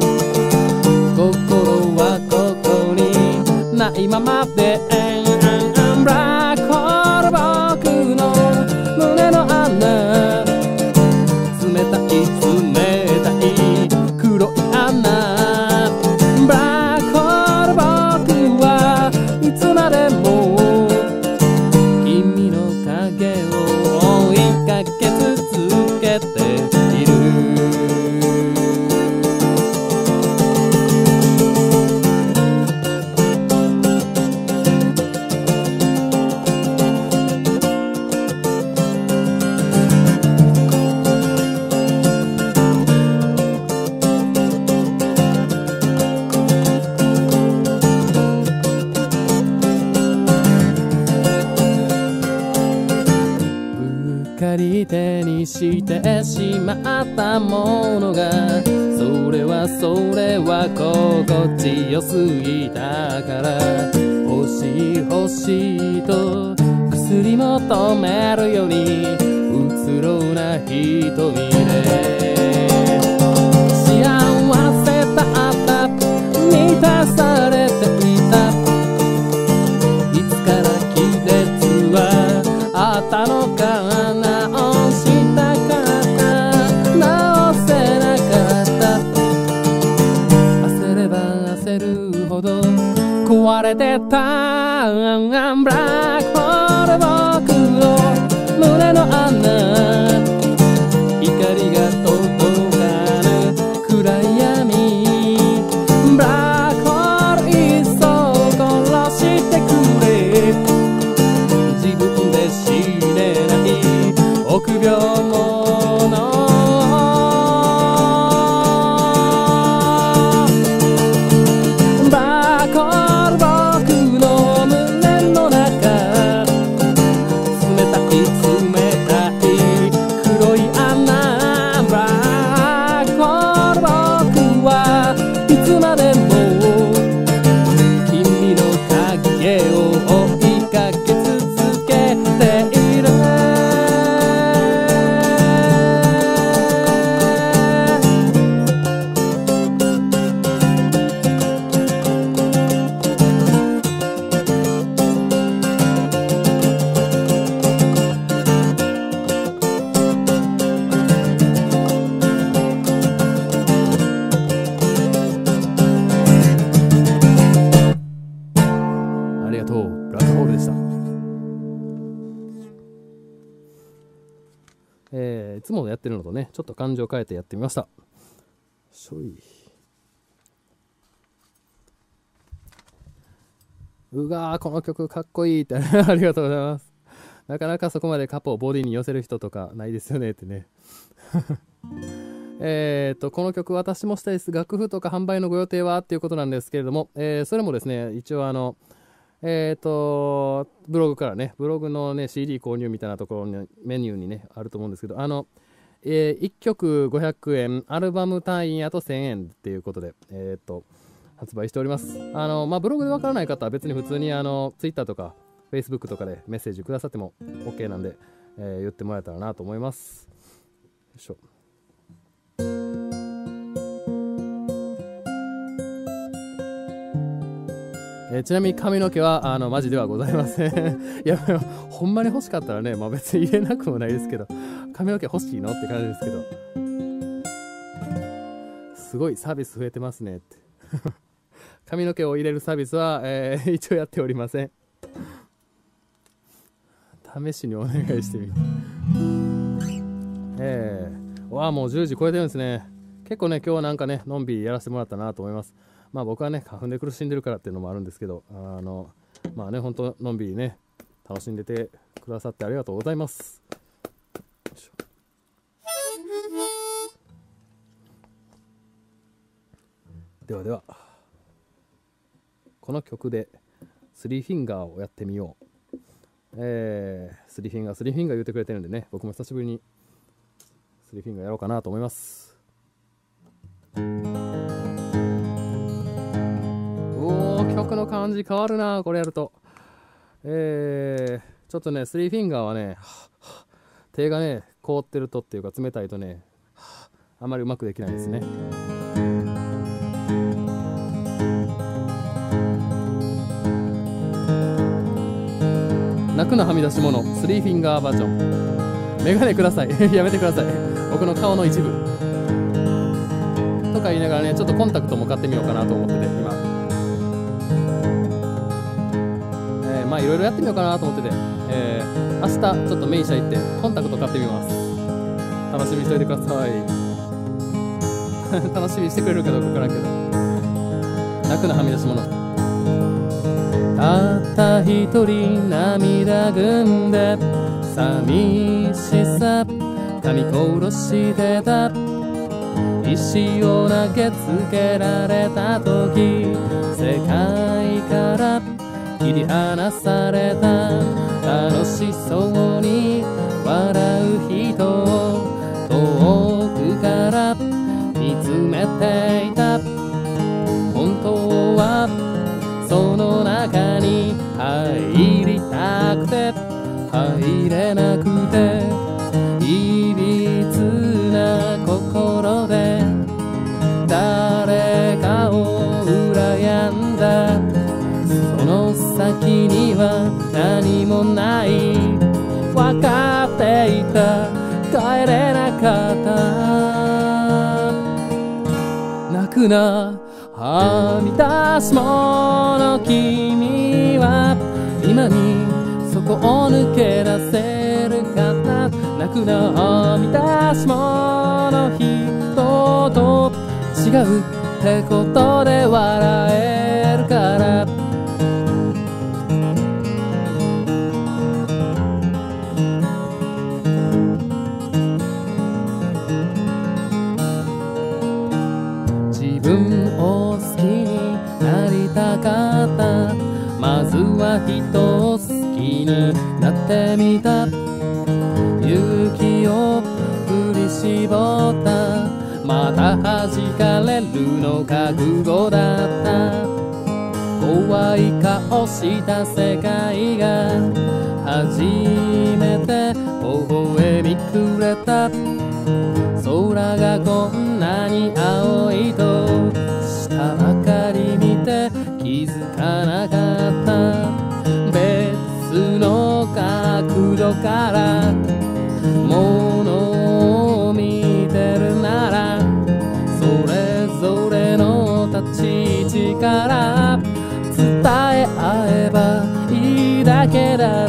心はここにないままで、ブラックホール僕の胸の穴、冷たい冷たい黒い穴、ブラックホール僕はいつまでも君の影を追いかり手にしてしまったものが、それはそれは心地よすぎたから、欲しい欲しいと薬求めるようにうつろな瞳で、幸せだった満たされていた、いつから季節はあったのか、直したかった直せなかった、焦れば焦るほど壊れてたブラックホール、僕の胸の穴、光が届かぬ暗闇、ブラックホールいっそ殺してくれ、自分で死ねない臆病者、ブラックホール僕の胸の中、冷たい冷たい黒い穴、ブラックホール僕はいつまでも君の影を追いかけ続けている、ありがとう。ブラックホールでした。えー、いつもやってるのとね、ちょっと感情変えてやってみました。しょい。うがー、この曲かっこいいって。ありがとうございます。なかなかそこまでカポをボディに寄せる人とかないですよねってね。えっと、この曲私もしたいです。楽譜とか販売のご予定はっていうことなんですけれども、えー、それもですね、一応あの、えっと、ブログからね、ブログのね、シーディー 購入みたいなところに、メニューにね、あると思うんですけど、あの、えー、いっきょくごひゃくえん、アルバム単位やとせんえんっていうことで、えっと、発売しております。あの、まあ、ブログでわからない方は別に普通にあの、Twitter とか Facebook とかでメッセージくださっても OK なんで、えー、言ってもらえたらなと思います。よいしょ。えー、ちなみに髪の毛はあのマジではございません。いや、ほんまに欲しかったらね、まあ、別に入れなくもないですけど、髪の毛欲しいのって感じですけど、すごいサービス増えてますねって。髪の毛を入れるサービスは、えー、一応やっておりません。試しにお願いしてみる。えー、わあ、もうじゅうじ超えてるんですね。結構ね、今日はなんかね、のんびりやらせてもらったなと思います。まあ僕はね、花粉で苦しんでるからっていうのもあるんですけど、あの、まあね、ほんとのんびりね、楽しんでてくださってありがとうございます。ではでは、この曲でスリーフィンガーをやってみよう。えー、スリーフィンガー、スリーフィンガー言ってくれてるんでね、僕も久しぶりにスリーフィンガーやろうかなと思います。おー、曲の感じ変わるな、これやると。えー、ちょっとね、スリーフィンガーはね、手がね、凍ってるとっていうか冷たいとね、あまりうまくできないですね。泣くなはみ出し物、スリーフィンガーバージョン。メガネください。やめてください。僕の顔の一部。とか言いながらね、ちょっとコンタクトも買ってみようかなと思ってて、今。えー、まあいろいろやってみようかなと思ってて、えー、明日ちょっと名医者行ってコンタクト買ってみます。楽しみにしといてください。楽しみにしてくれるかどうかわからんけど。泣くなはみ出し物。たった一人涙ぐんで寂しさ噛み殺してた、石を投げつけられた時世界から切り離された、楽しそうに笑う人入れなくていびつな心で誰かを羨んだ。その先には何もない。分かっていた、帰れなかった。泣くな、はみ出し者、君は今にそこを抜け出せるかな。泣くな、はみ出し者、人と違うってことで笑えるから。自分を好きになりたかった。まずは人を好きになってみた。勇気を振り絞った。また弾かれるの覚悟だった。怖い顔した世界が初めて微笑みくれた。空がこんなに青いと下ばかり見て気づかなかった。別の角度から物を見てるなら、それぞれの立ち位置から伝え合えばいいだけだった。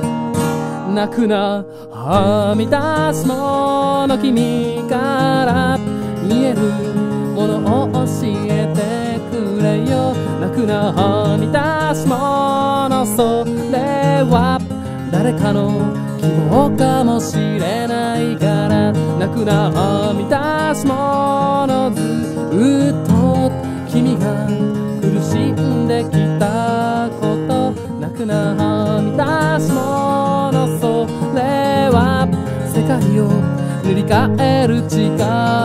泣くな、はみ出すもの、君から見えるものを教えてくれよ。泣くな、はみ出すもの、それは誰かの希望かもしれないから。泣くな、はみ出すもの、ずっと君が苦しんできたこと。泣くな、はみ出すもの、それは世界を塗り替える力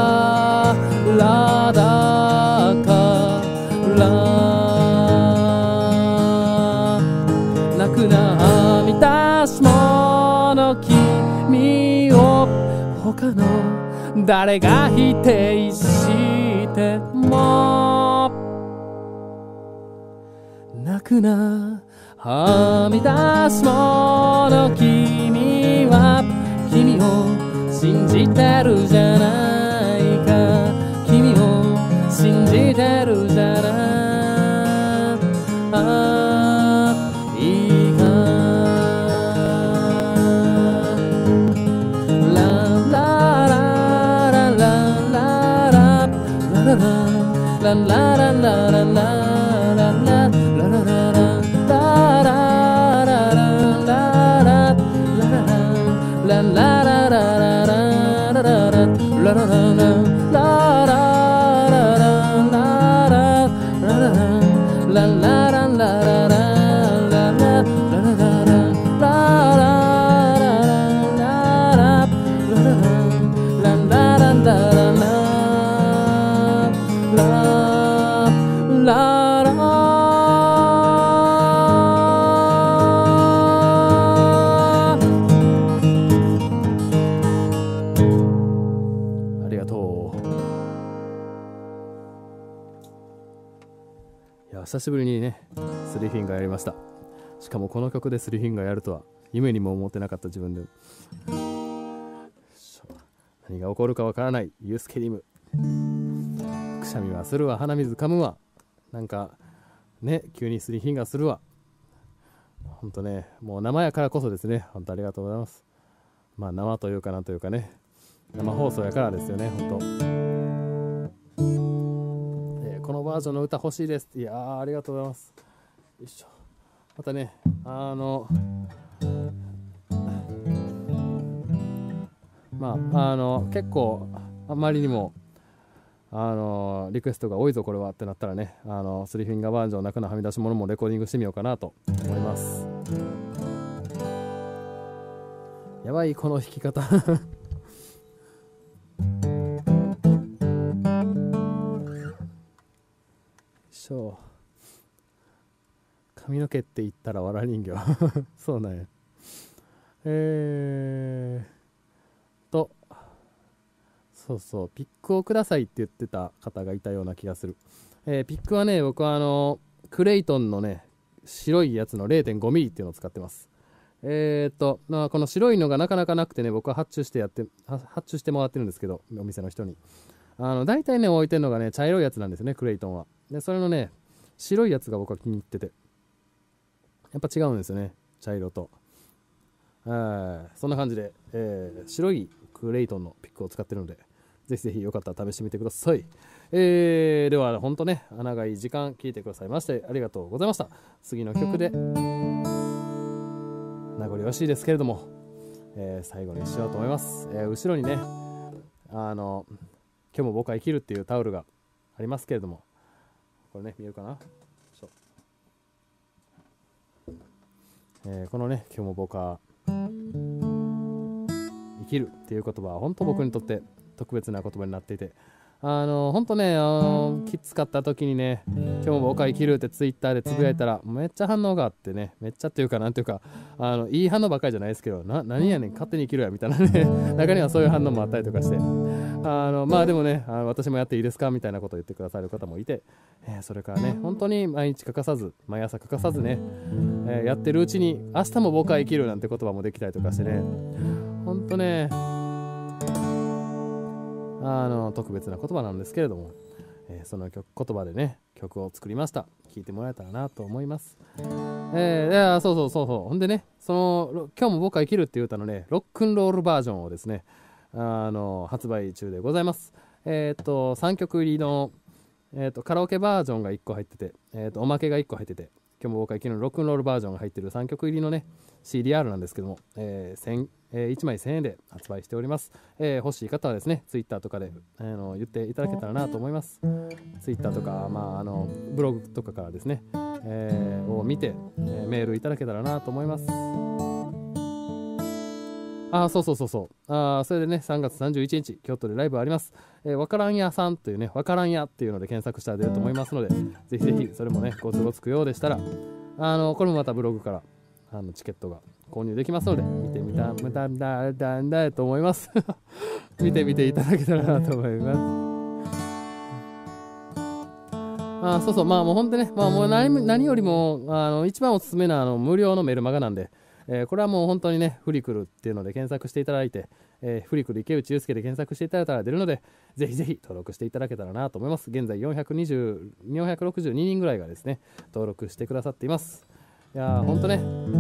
だから。泣くな、はみ出すもの、君を他の誰が否定しても。泣くな、はみ出すもの、君は君を信じてるじゃないか。君を信じてるじゃないか。ララララララララララララララ久しぶりにね、スリーフィンガーやりました。しかもこの曲でスリーフィンガーやるとは夢にも思ってなかった自分で。何が起こるかわからないユースケリム。くしゃみはするわ、鼻水かむわ、なんかね、急にスリーフィンガーするわ。ほんとね、もう生やからこそですね。ほんとありがとうございます。まあ生というかなんというかね、生放送やからですよね。ほんとこのバージョンの歌欲しいです。いやー、ありがとうございます。よいしょ。またね、あのまああの結構あんまりにもあのリクエストが多いぞこれはってなったらね、あのスリーフィンガーバージョン中のはみ出し物もレコーディングしてみようかなと思います。やばいこの弾き方髪の毛って言ったらわら人形そうなんや。えーとそうそう、ピックをくださいって言ってた方がいたような気がする。えー、ピックはね、僕はあのクレイトンのね白いやつの れいてんごミリっていうのを使ってます。えーと、まあ、この白いのがなかなかなくてね、僕は発注してやって発注してもらってるんですけど、お店の人にあの大体ね置いてるのがね茶色いやつなんですよね、クレイトンは。でそれのね白いやつが僕は気に入ってて、やっぱ違うんですよね、茶色と。あそんな感じで、えー、白いクレイトンのピックを使ってるので、ぜひぜひよかったら試してみてください。えー、では本当ね、長い時間聞いてくださいましてありがとうございました。次の曲で名残惜しいですけれども、えー、最後にしようと思います。えー、後ろにね、あの今日も僕は生きるっていうタオルがありますけれども、これね見えるかな、えー、このね今日も僕は生きるっていう言葉は本当僕にとって特別な言葉になっていて、あの本当ね、あのきつかった時にね、今日も僕は生きるってツイッターでつぶやいたらめっちゃ反応があってね、めっちゃっていうかなんていうか、あのいい反応ばっかりじゃないですけど、な何やねん勝手に生きるやみたいなね中にはそういう反応もあったりとかして、あのまあでもね、あの私もやっていいですかみたいなことを言ってくださる方もいて、えー、それからね本当に毎日欠かさず毎朝欠かさずね、えー、やってるうちに明日も僕は生きるなんて言葉もできたりとかしてね、本当ねあの特別な言葉なんですけれども、えー、その曲言葉でね曲を作りました。聴いてもらえたらなと思います。えー、いやそうそうそうそう、ほんでね、その今日も僕は生きるっていう歌のねロックンロールバージョンをですね、あの発売中でございます。えー、っとさんきょく入りの、えー、っとカラオケバージョンがいっこ入ってて、えー、っとおまけがいっこ入ってて、今日も僕は生きるのロックンロールバージョンが入ってるさんきょく入りのね シーディーアール なんですけども、えーえー、いちまいせんえんで発売しております。えー、欲しい方はですね、ツイッターとかで、あの言っていただけたらなと思います。ツイッターとか、まあ、あのブログとかからですね、えー、を見て、えー、メールいただけたらなと思います。あ、そうそうそうそう。あ、それでね、さんがつさんじゅういちにち、京都でライブあります。えー、わからんやさんというね、わからんやっていうので検索したら出ると思いますので、ぜひぜひそれもね、ご都合つくようでしたら、あの、これもまたブログからあのチケットが購入できますので、見てみた、むたんだ、だんだと思います。見てみていただけたらなと思います。あ、そうそう、まあもうほんとね、まあもう 何, 何よりも、あの、一番おすすめなあの無料のメルマガなんで、えー、これはもう本当にね、フリクルっていうので検索していただいて、えー、フリクル池内祐介で検索していただいたら出るので、ぜひぜひ登録していただけたらなと思います。現在よんひゃくにじゅう、よんひゃくろくじゅうににんぐらいがですね、登録してくださっています。いやー、ほんとね。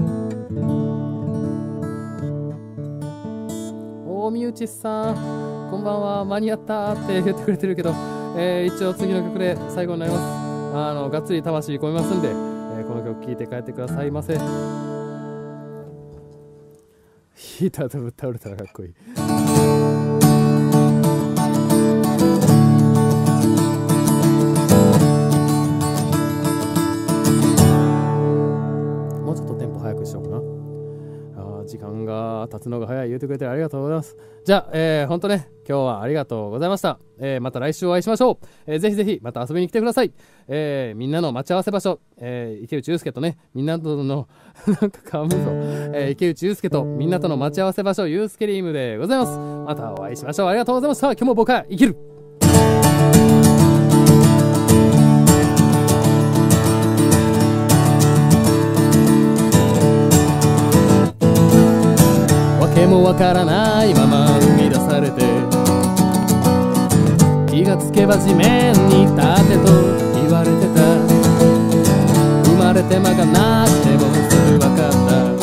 大身内さん、こんばんは、間に合ったって言ってくれてるけど、えー、一応次の曲で最後になります。あの、がっつり魂込めますんで、えー、この曲聴いて帰ってくださいませ。ヒーターとぶっ倒れたらかっこいい。もうちょっとテンポ早くしようかな。あ、時間が経つのが早い言うてくれてありがとうございます。じゃあ、えー、ほんとね、今日はありがとうございました。えー、また来週お会いしましょう。えー、ぜひぜひまた遊びに来てください。えー、みんなの待ち合わせ場所、えー、池内祐介とね、みんなとのなんか噛むぞ、えー、池内祐介とみんなとの待ち合わせ場所、ユースケリームでございます。またお会いしましょう。ありがとうございました。今日も僕は生きる。わけもわからないまま生み出されて、気がつけば地面に立てと言われてた。生まれて間がなくてもすぐ分かった。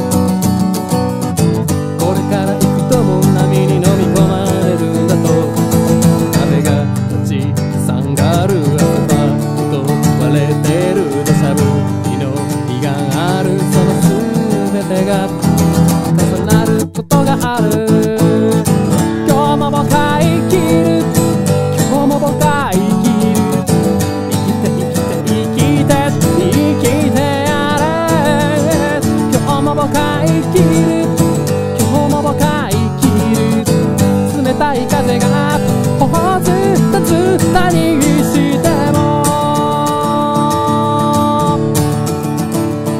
これから幾度も波に飲み込まれるんだと。壁が立ち塞がるアスファルト、割れてる土砂降りの日がある。その全てが重なることがある。今日も僕は生きる。今日も僕は生きる。生きて生きて生きて生きてやれ。今日も僕は生きる。今日も僕は生きる。冷たい風が頬ずっとつったにしても、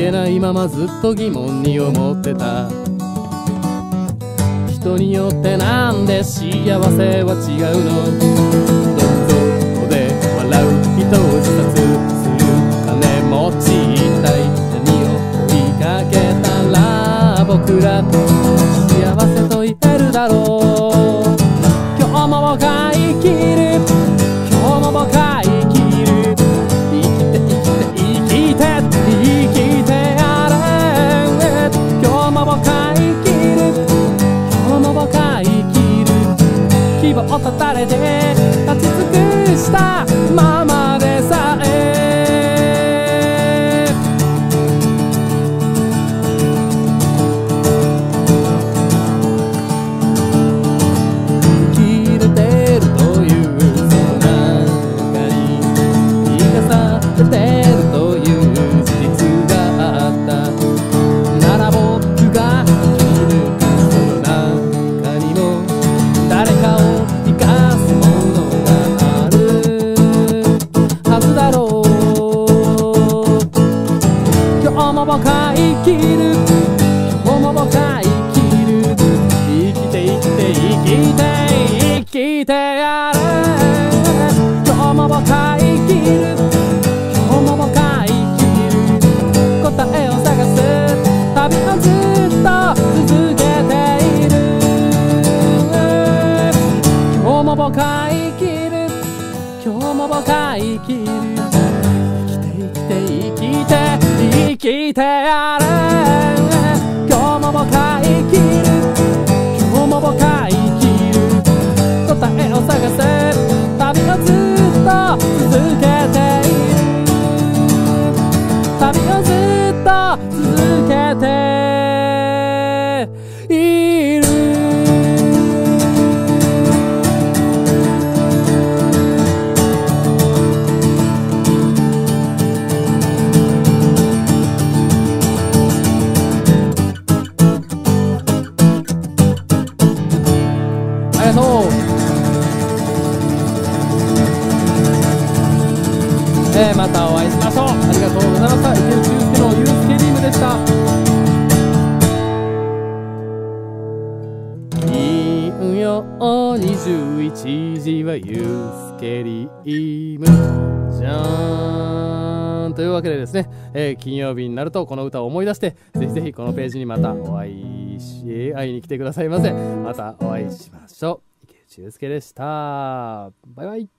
けないままずっと疑問に思ってた。人によってなんで幸せは違うの。どん底で笑う人を自殺する金持ち一体何を追いかけたら僕ら幸せと言えるだろう。今日も僕は生きる、今日も僕は生きる、生きて生きて生きて生きてやれ。今日も僕は生きる、今日も僕は生きる、希望を絶たれて立ち尽くしたままでさえ。生きれてるというその中に生かされてるという事実があったなら、僕が生き抜くその中にも誰かを生かすものがあるはずだろう。今日も僕は生きる、今日も僕は生きる、生きて生きて生きて生きてやれ。今日も僕は生きる、今日も僕は生きる、答えを探す旅をずっと続けている。今日も僕は生きる、今日も僕は生きる、生きて生きて生きて生きてやれ。今日も僕は生きる、今日も僕は生きる、答えを探す旅をずっと続けている、旅をずっと続けている。ありがとう。えー、またお会いしましょう。ありがとうございました。池内祐介のユースケリームでした。金曜にじゅういちじはユースケリームじゃーん。というわけでですね、えー、金曜日になるとこの歌を思い出して、ぜひぜひこのページにまたお会いし会いに来てくださいませ。またお会いしましょう。池内祐介でした。バイバイ。